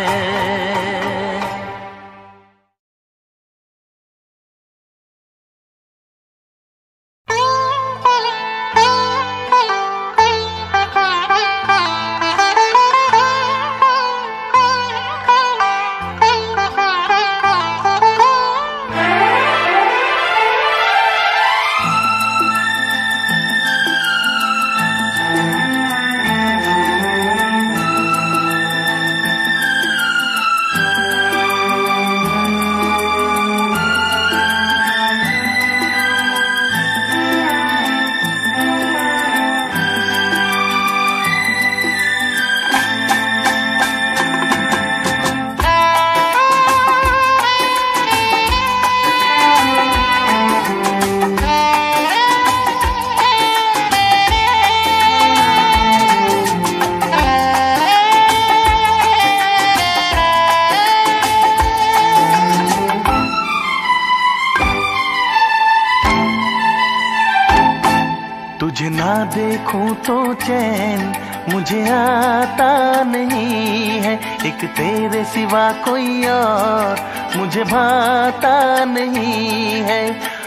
तुझे ना देखूं तो चैन मुझे आता नहीं है, एक तेरे सिवा कोई और मुझे भाता नहीं है।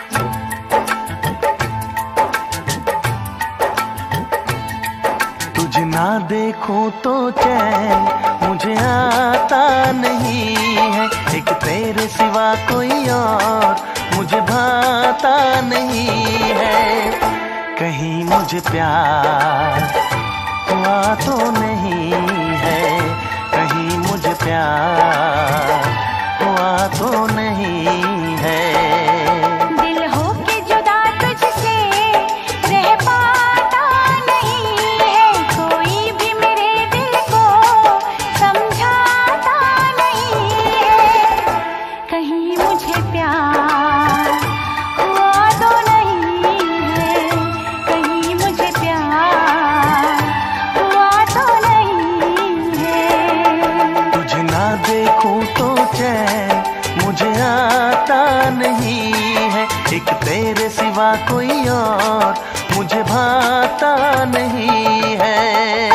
तुझे ना देखूं तो चैन मुझे आता नहीं है, एक तेरे सिवा कोई और मुझे भाता नहीं है। कहीं मुझे प्यार हुआ तो नहीं है, कहीं मुझे प्यार हुआ तो नहीं है। दिल हो के जुदा तुझसे रह पाता नहीं है, कोई भी मेरे दिल को समझाता नहीं है। कहीं मुझे प्यार हुआ तो नहीं है, कहीं मुझे प्यार हुआ तो नहीं है। तुझे ना देखूं तो चैन मुझे आता नहीं है, एक तेरे सिवा कोई और मुझे भाता नहीं है।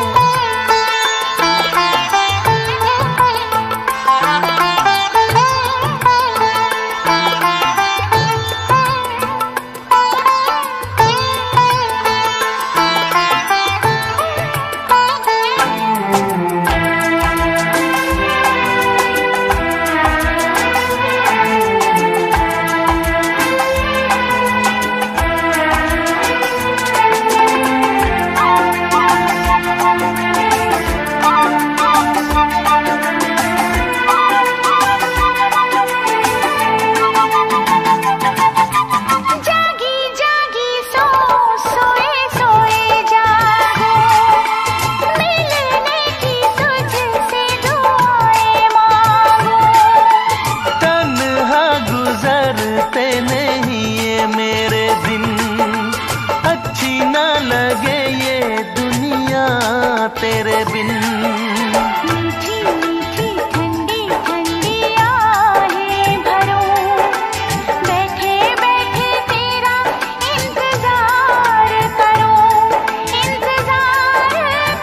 तेरे बिन मीठी मीठी ठंडी ठंडी आहें भरूं, बैठे बैठे तेरा इंतजार करूं, इंतजार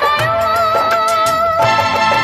करूं।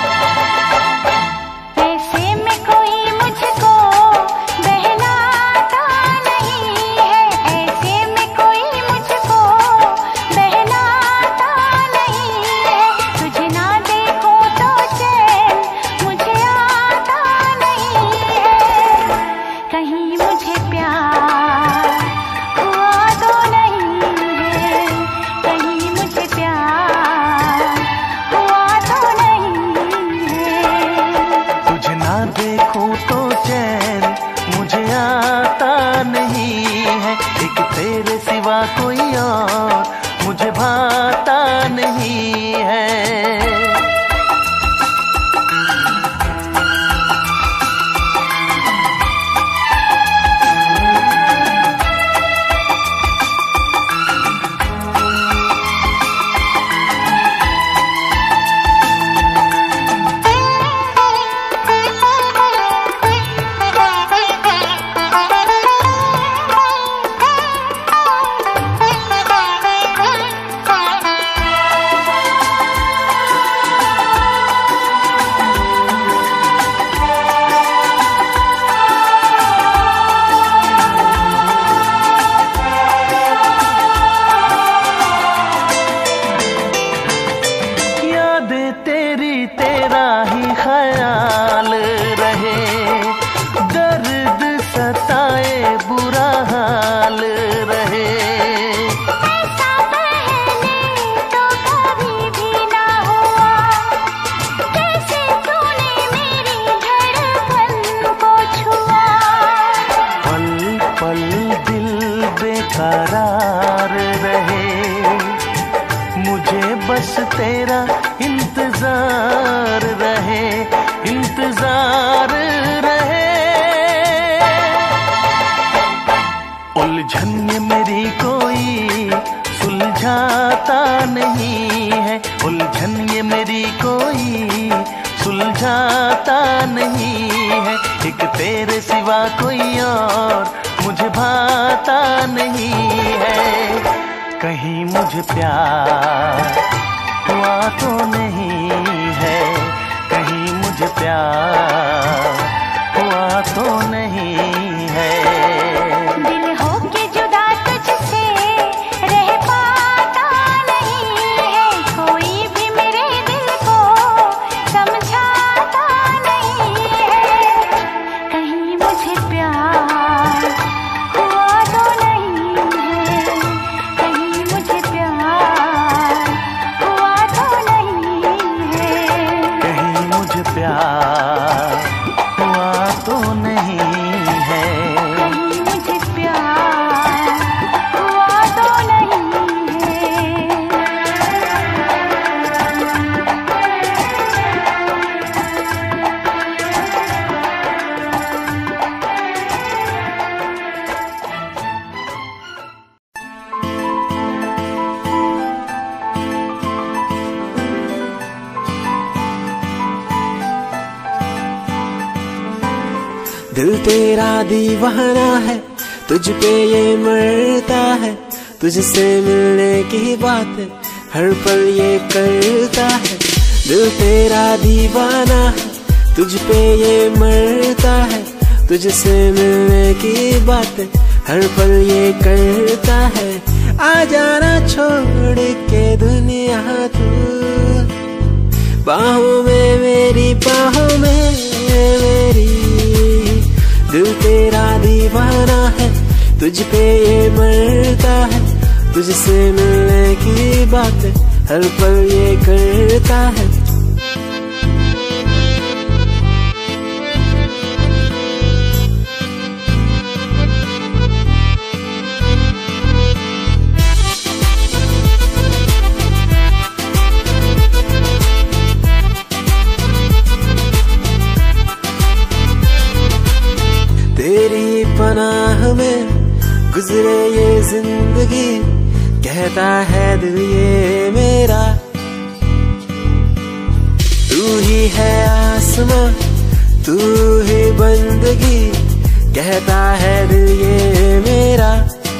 ऐसे में कोई मुझको बहलाता नहीं है, ऐसे में कोई मुझको बहलाता नहीं है। तुझे ना देखूं तो चैन मुझे आता नहीं है, कहीं मुझे प्यार हुआ तो नहीं है, कहीं मुझे प्यार हुआ तो नहीं है। तुझे ना देखूं तो चैन मुझे आता नहीं है, एक तेरे सिवा कोई और मुझे भाता नहीं है। दिल बेकरार रहे, मुझे बस तेरा इंतजार रहे, इंतजार रहे। उलझन ये मेरी कोई सुलझाता नहीं है, उलझन ये मेरी कोई सुलझाता नहीं है। एक तेरे सिवा कोई और मुझे भाता नहीं है। कहीं मुझे प्यार हुआ तो नहीं है, कहीं मुझे प्यार हुआ तो नहीं है। दिल होके जुदा तुझसे रह पाता नहीं है, कोई भी मेरे दिल को समझाता नहीं है। कहीं मुझे प्यार हुआ तो नहीं है, कहीं मुझे प्यार हुआ तो नहीं है। कहीं मुझे प्यार हुआ तो नहीं है, कहीं मुझे प्यार हुआ तो नहीं है। दिल तेरा दीवाना है, तुझ पे ये मरता है, तुझसे मिलने की बात हर पल ये करता है। दिल तेरा दीवाना है, तुझ पे ये मरता है, तुझसे मिलने की बात हर पल ये करता है। आ जाना छोड़ के दुनिया तू, बाहों में मेरी, बाहों में मेरी। दिल तेरा दीवाना है, तुझ पे ये मरता है, तुझसे मिलने की बात हर पल ये करता है। तेरी पनाह में गुजरे ये जिंदगी, कहता है दिल ये मेरा। तू ही है आसमां, तू ही बंदगी, कहता है दिल ये मेरा।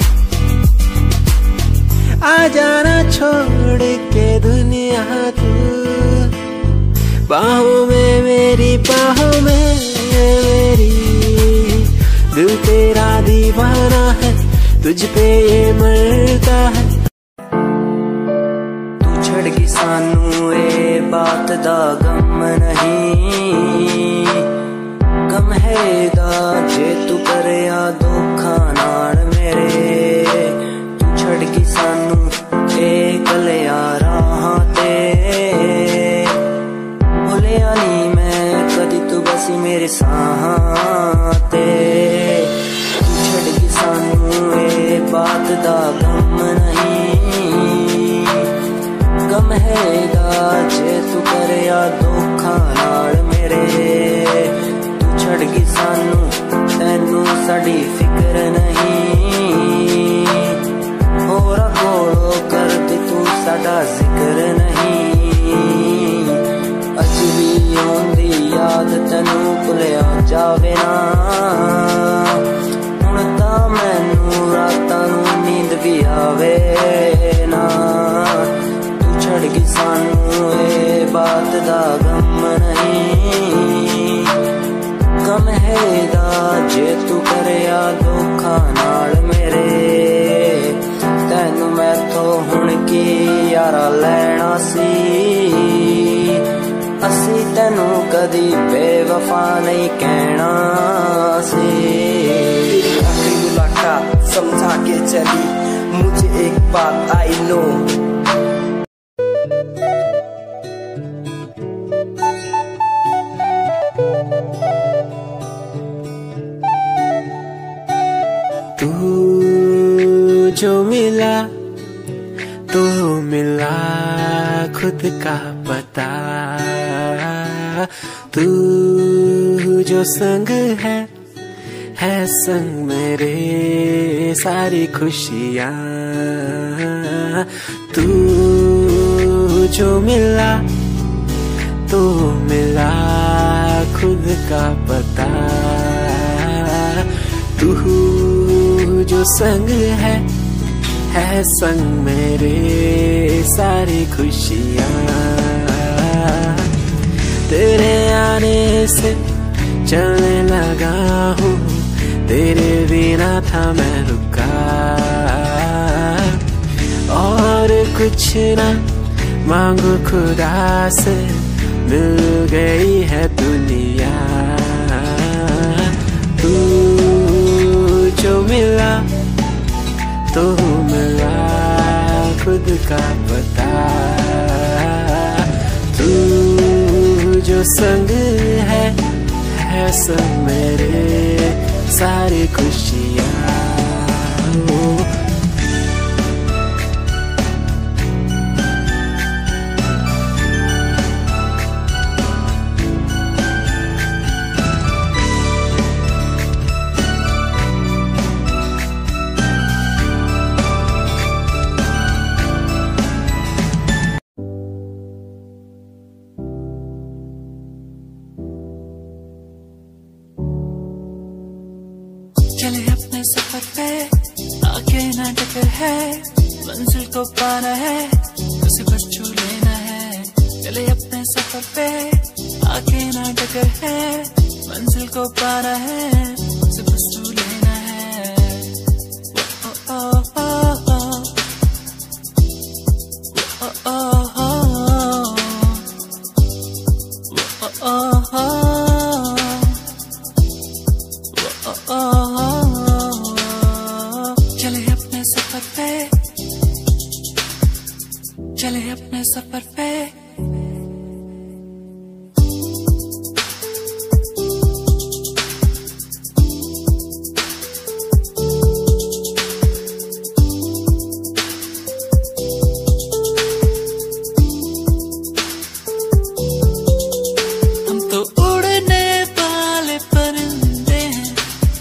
आ जाना छोड़ के दुनिया तू, बाहों में मेरी, बाहों में मेरी। दिल तेरा दीवाना है, तुझ पे ये मरता है। तू छड़ गई सानू ए बात दा गम नहीं, गम है दा जे तू करया धोखा नाल मेरे। तू छड़ गई सानू ए कलिया राहां ते, भुलिया नी मैं कदी तू बसी मेरे साहां ते। बात दा गम नहीं, गम हैगा जे तू करया धोखा नाल मेरे। तू छड़ गई सानू, तैनू साडी फिक्र नहीं, होरा कोलों करदी तू साडा जिक्र नहीं। अज भी आउंदी याद तैनू भुलिया जावे ना, हुण तां मैनू रातां नू नींद भी आवे ना। तू छड़ गई सानू ए बात दा गम नहीं, गम हैगा जे तू करया धोखा नाल मेरे। तैनू मैथों हुण की यारा लैना सी, असी तैनू कदी बेवफा नहीं कहना सी। आखिरी मुलाकात समझा के चली, मुझे एक बात आई नो। तू जो मिला तो मिला खुद का पता। तू जो संग है संग मेरे सारी खुशियाँ। तू जो मिला तो मिला खुद का पता। तू जो संग है संग मेरे सारी खुशियाँ। तेरे आने से चलने लगा हूँ, तेरे बिना था मैं रुका। और कुछ ना मांगू खुदा से, मिल गई है दुनिया। तू जो मिला तो मिला खुद का पता। तू जो संग है संग मेरे सारी खुशियाँ। चले अपने सफर पे, आगे ना टकर है, मंजिल को पाना है, उसे बस छू लेना है। चले अपने सफर पे, आगे ना टकर है, मंजिल को पाना है, उसे बस छू लेना है। ओ ओ ओ ओ ओ ओ ओ चले अपने सफर पे। हम तो उड़ने वाले परिंदे हैं,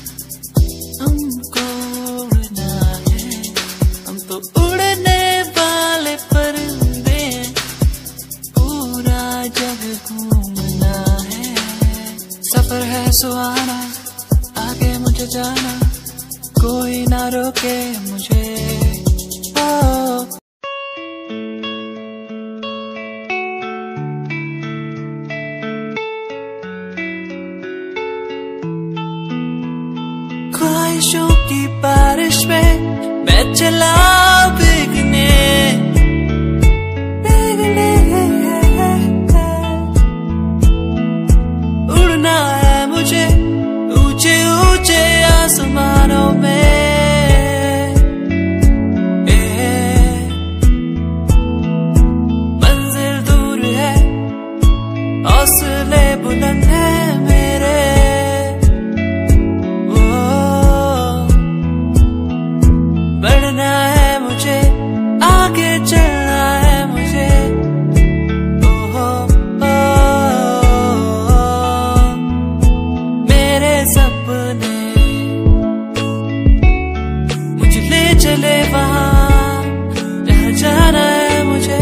हमको उड़ना है। हम तो उड़ने वाले परिंदे हैं, पूरा जग घूमना है। सफर है सुहाना, आगे मुझे जाना, कोई ना रोके मुझे। ओ ख्वाहिशों की बारिश में मैं चला भीगने, उड़ना है मुझे ऊंचे ऊंचे आसमानों में। मंजिल दूर है, हौसले बुलंद है मेरे। बढ़ना है मुझे, आगे चलना है मुझे। ओहो ओ, मेरे सपने मुझे ले चले वहाँ जहाँ जाना है मुझे।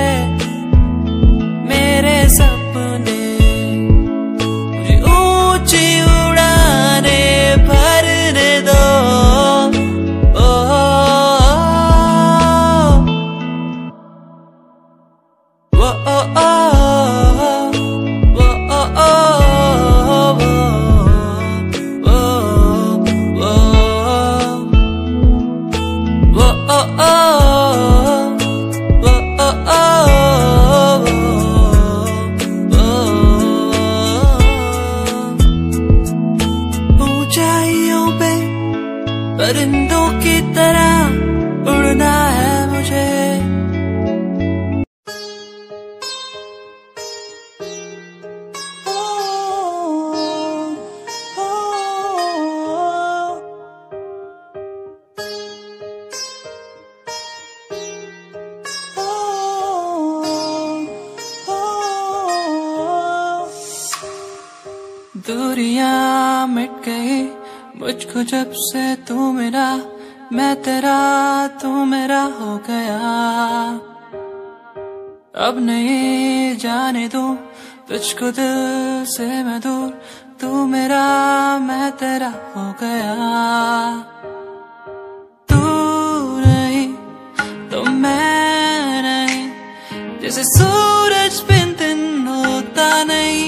मेरे सपने मुझे ऊंची उड़ाने भरने दो। ऊंचाइयों पे परिंदों की तरह उड़ना है मुझे। दूरियां मिट गई मुझको जब से तू मेरा, मैं तेरा तू मेरा हो गया। अब नहीं जाने दूं तुझको दिल से मैं दूर, तू मेरा मैं तेरा हो गया। तू नहीं तो मैं नहीं, जैसे सूरज बिन दिन होता नहीं।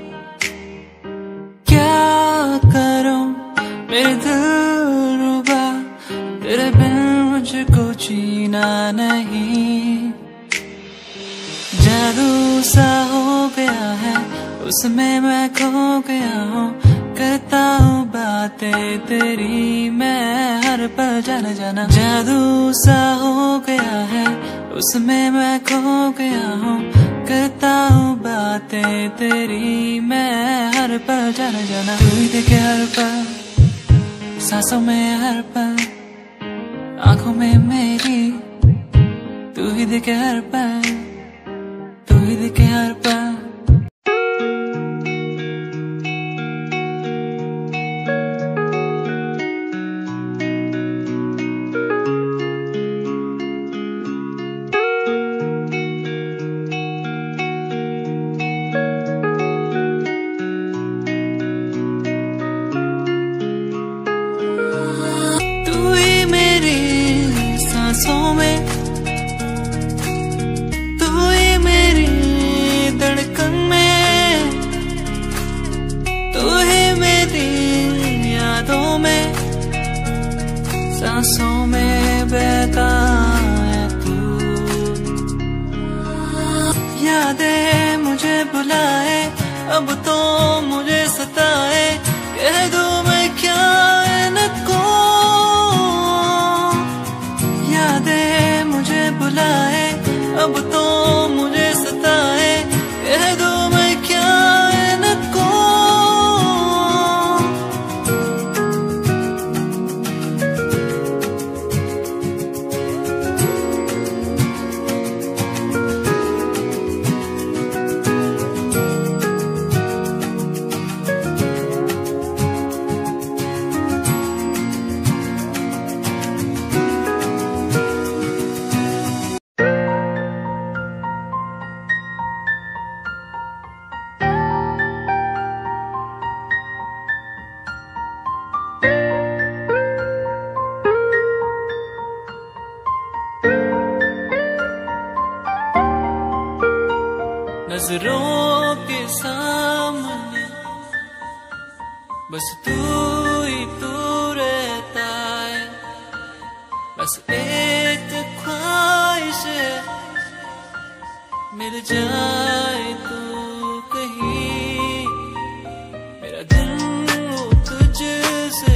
क्या करूं मेरे दिल रुबा, तेरे बिन मुझको जीना नहीं। जादू सा हो गया है उसमें मैं खो गया हूँ, करता हूँ बातें तेरी मैं हर पल जाना जाना। जादू सा हो गया है उसमें मैं खो गया हूँ, करता हूँ बातें तेरी मैं हर पल जाना जाना। तू ही देखे हर पल सांसों में हर पल, आंखों में मेरी तू ही देखे हर पल, तू ही देखे हर पल। सांसों में तू ही मेरी धड़कन में, तू ही मेरी यादों में, सांसों में बहता है तू। यादें मुझे बुलाए अब तो मुझे सताए, कह दूं मैं क्या इनको। यादें मुझे बुलाए अब तो मुझे सताए, कह दूं मैं क्या इनको। नजरों के सामने बस तू ही तू रहता है, बस एक ख्वाहिश है मिल जाए तू कहीं। मेरा दिन हो तुझसे,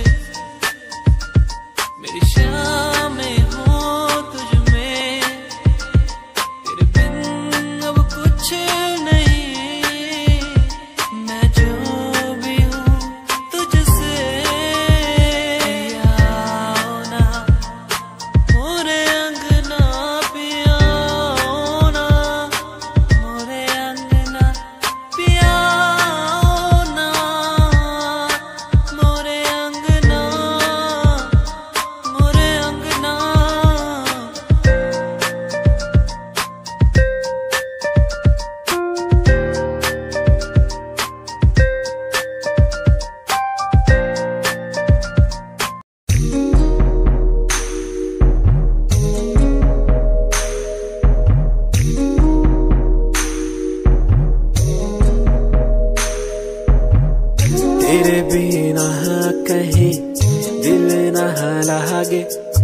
मेरी शामें हो तुझ में, तेरे बिन अब कुछ नहीं। मैं जो भी हूँ तुझसे, आओ ना मोरे अंगना पिया, ना मोरे अंगना पिया, ना मोरे अंगना, मोरे अंगना। तेरे बिना कहीं दिल न लागे,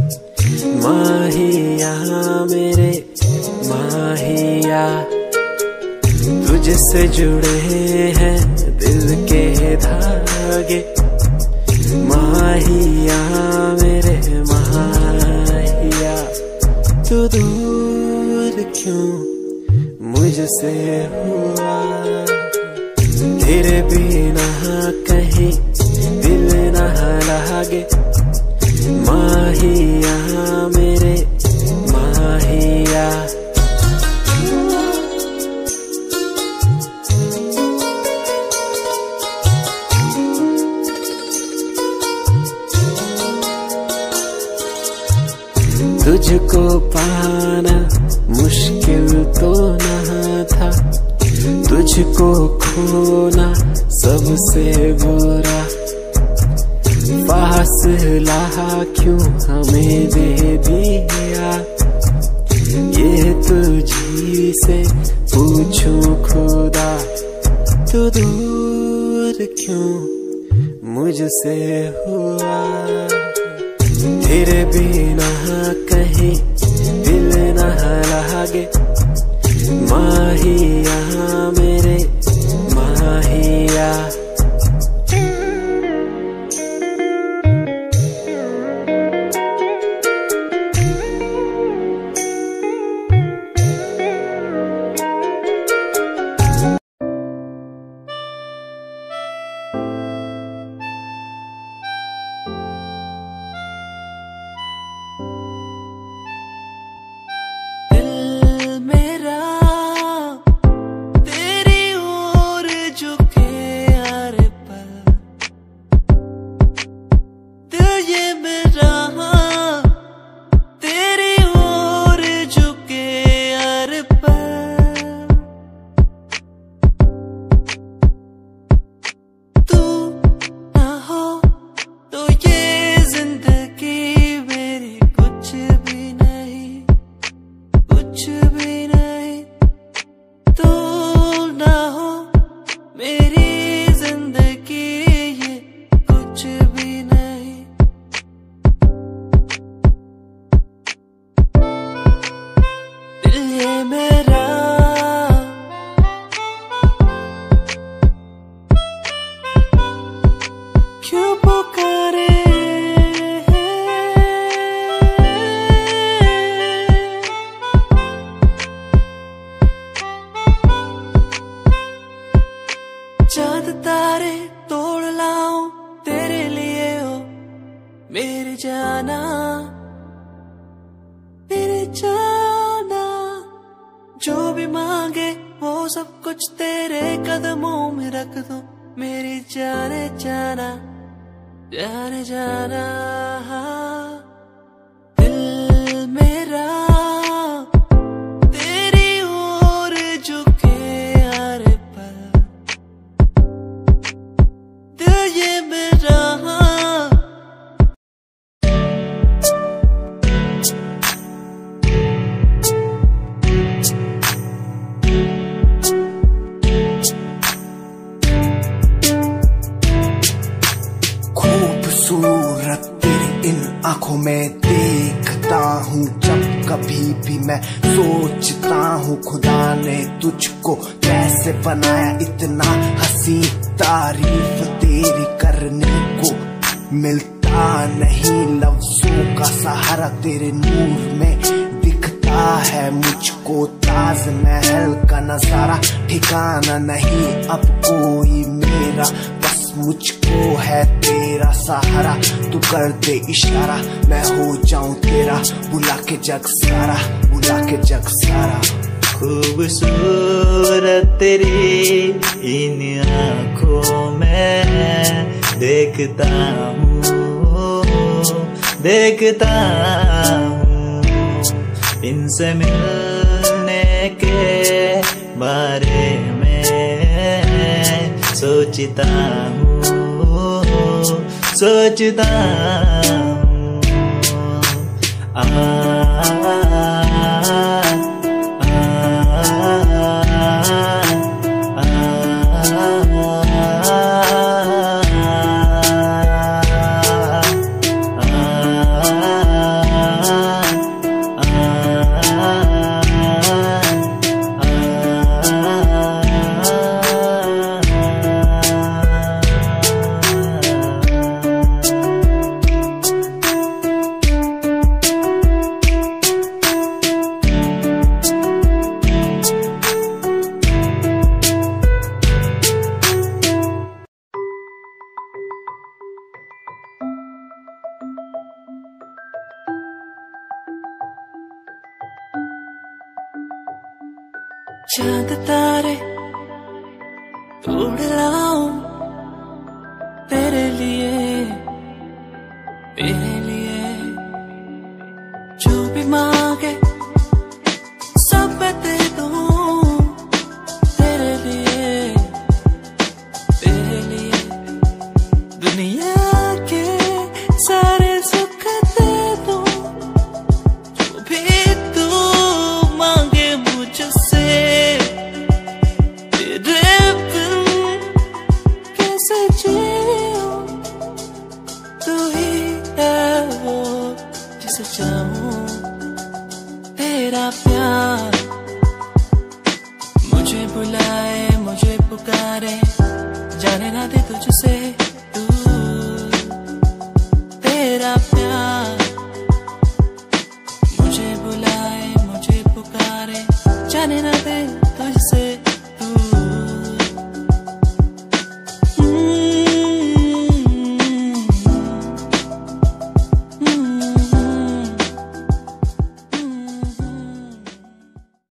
माहिया मेरे माहिया। तुझसे जुड़े हैं दिल के धागे, माहिया मेरे माहिया। तू दूर क्यों मुझसे हुआ, तेरे बिना कहीं दिल न लागे, माहिया मेरे माहिया। तुझको पाना मुश्किल तो न था, तुझको खोना सबसे बुरा। फासला क्यों हमें दे दिया, ये तुझी से पूछूं खुदा। तू दूर क्यों मुझसे हुआ, तेरे बिना कहीं दिल न लागे। माहिया मेरे माहिया, चांद तारे तोड़ लाऊं तेरे लिए हो मेरे जाना, मेरे जाना। जो भी मांगे वो सब कुछ तेरे कदमों में रख दूं, मेरी जाने जाना, जाने जाना। दिल मेरा तेरी ओर झुके हर पल, दिल ये मेरा। खूबसूरत तेरी इन आंखों में देखता हूँ जब कभी भी मैं सोचता हूँ खुदा ने तुझको कैसे बनाया इतना हंसी। तारीफ तेरी करने को मिलता नहीं, लफ्जों का सहारा तेरे नूर में दिखता है मुझको। ताजमहल का नजारा ठिकाना नहीं अब कोई मेरा, बस मुझको है तेरा सहारा। तू कर दे इशारा मैं हो जाऊं तेरा, बुला के जग सारा, बुला के जग सारा। खूबसूरत तेरी इन आँखों में देखता हूँ, देखता हूँ। इनसे मिलने के बारे में सोचता हूँ, सोचता हूँ। चांद तारे तोड़ लाऊं तेरे लिए, तेरे लिए। जो भी भी मांगे सब मैं दे दूं तेरे लिए दुनिया के सारे सुख दे दूं जो भी तू मांगे मुझसे तेरे बिन कैसे जीऊं तू ही है वो जिसे चाहूं तेरा प्यार मुझे बुलाए मुझे पुकारे जाने ना दे तुझसे दूर तेरा प्यार मुझे बुलाए मुझे पुकारे जाने ना दे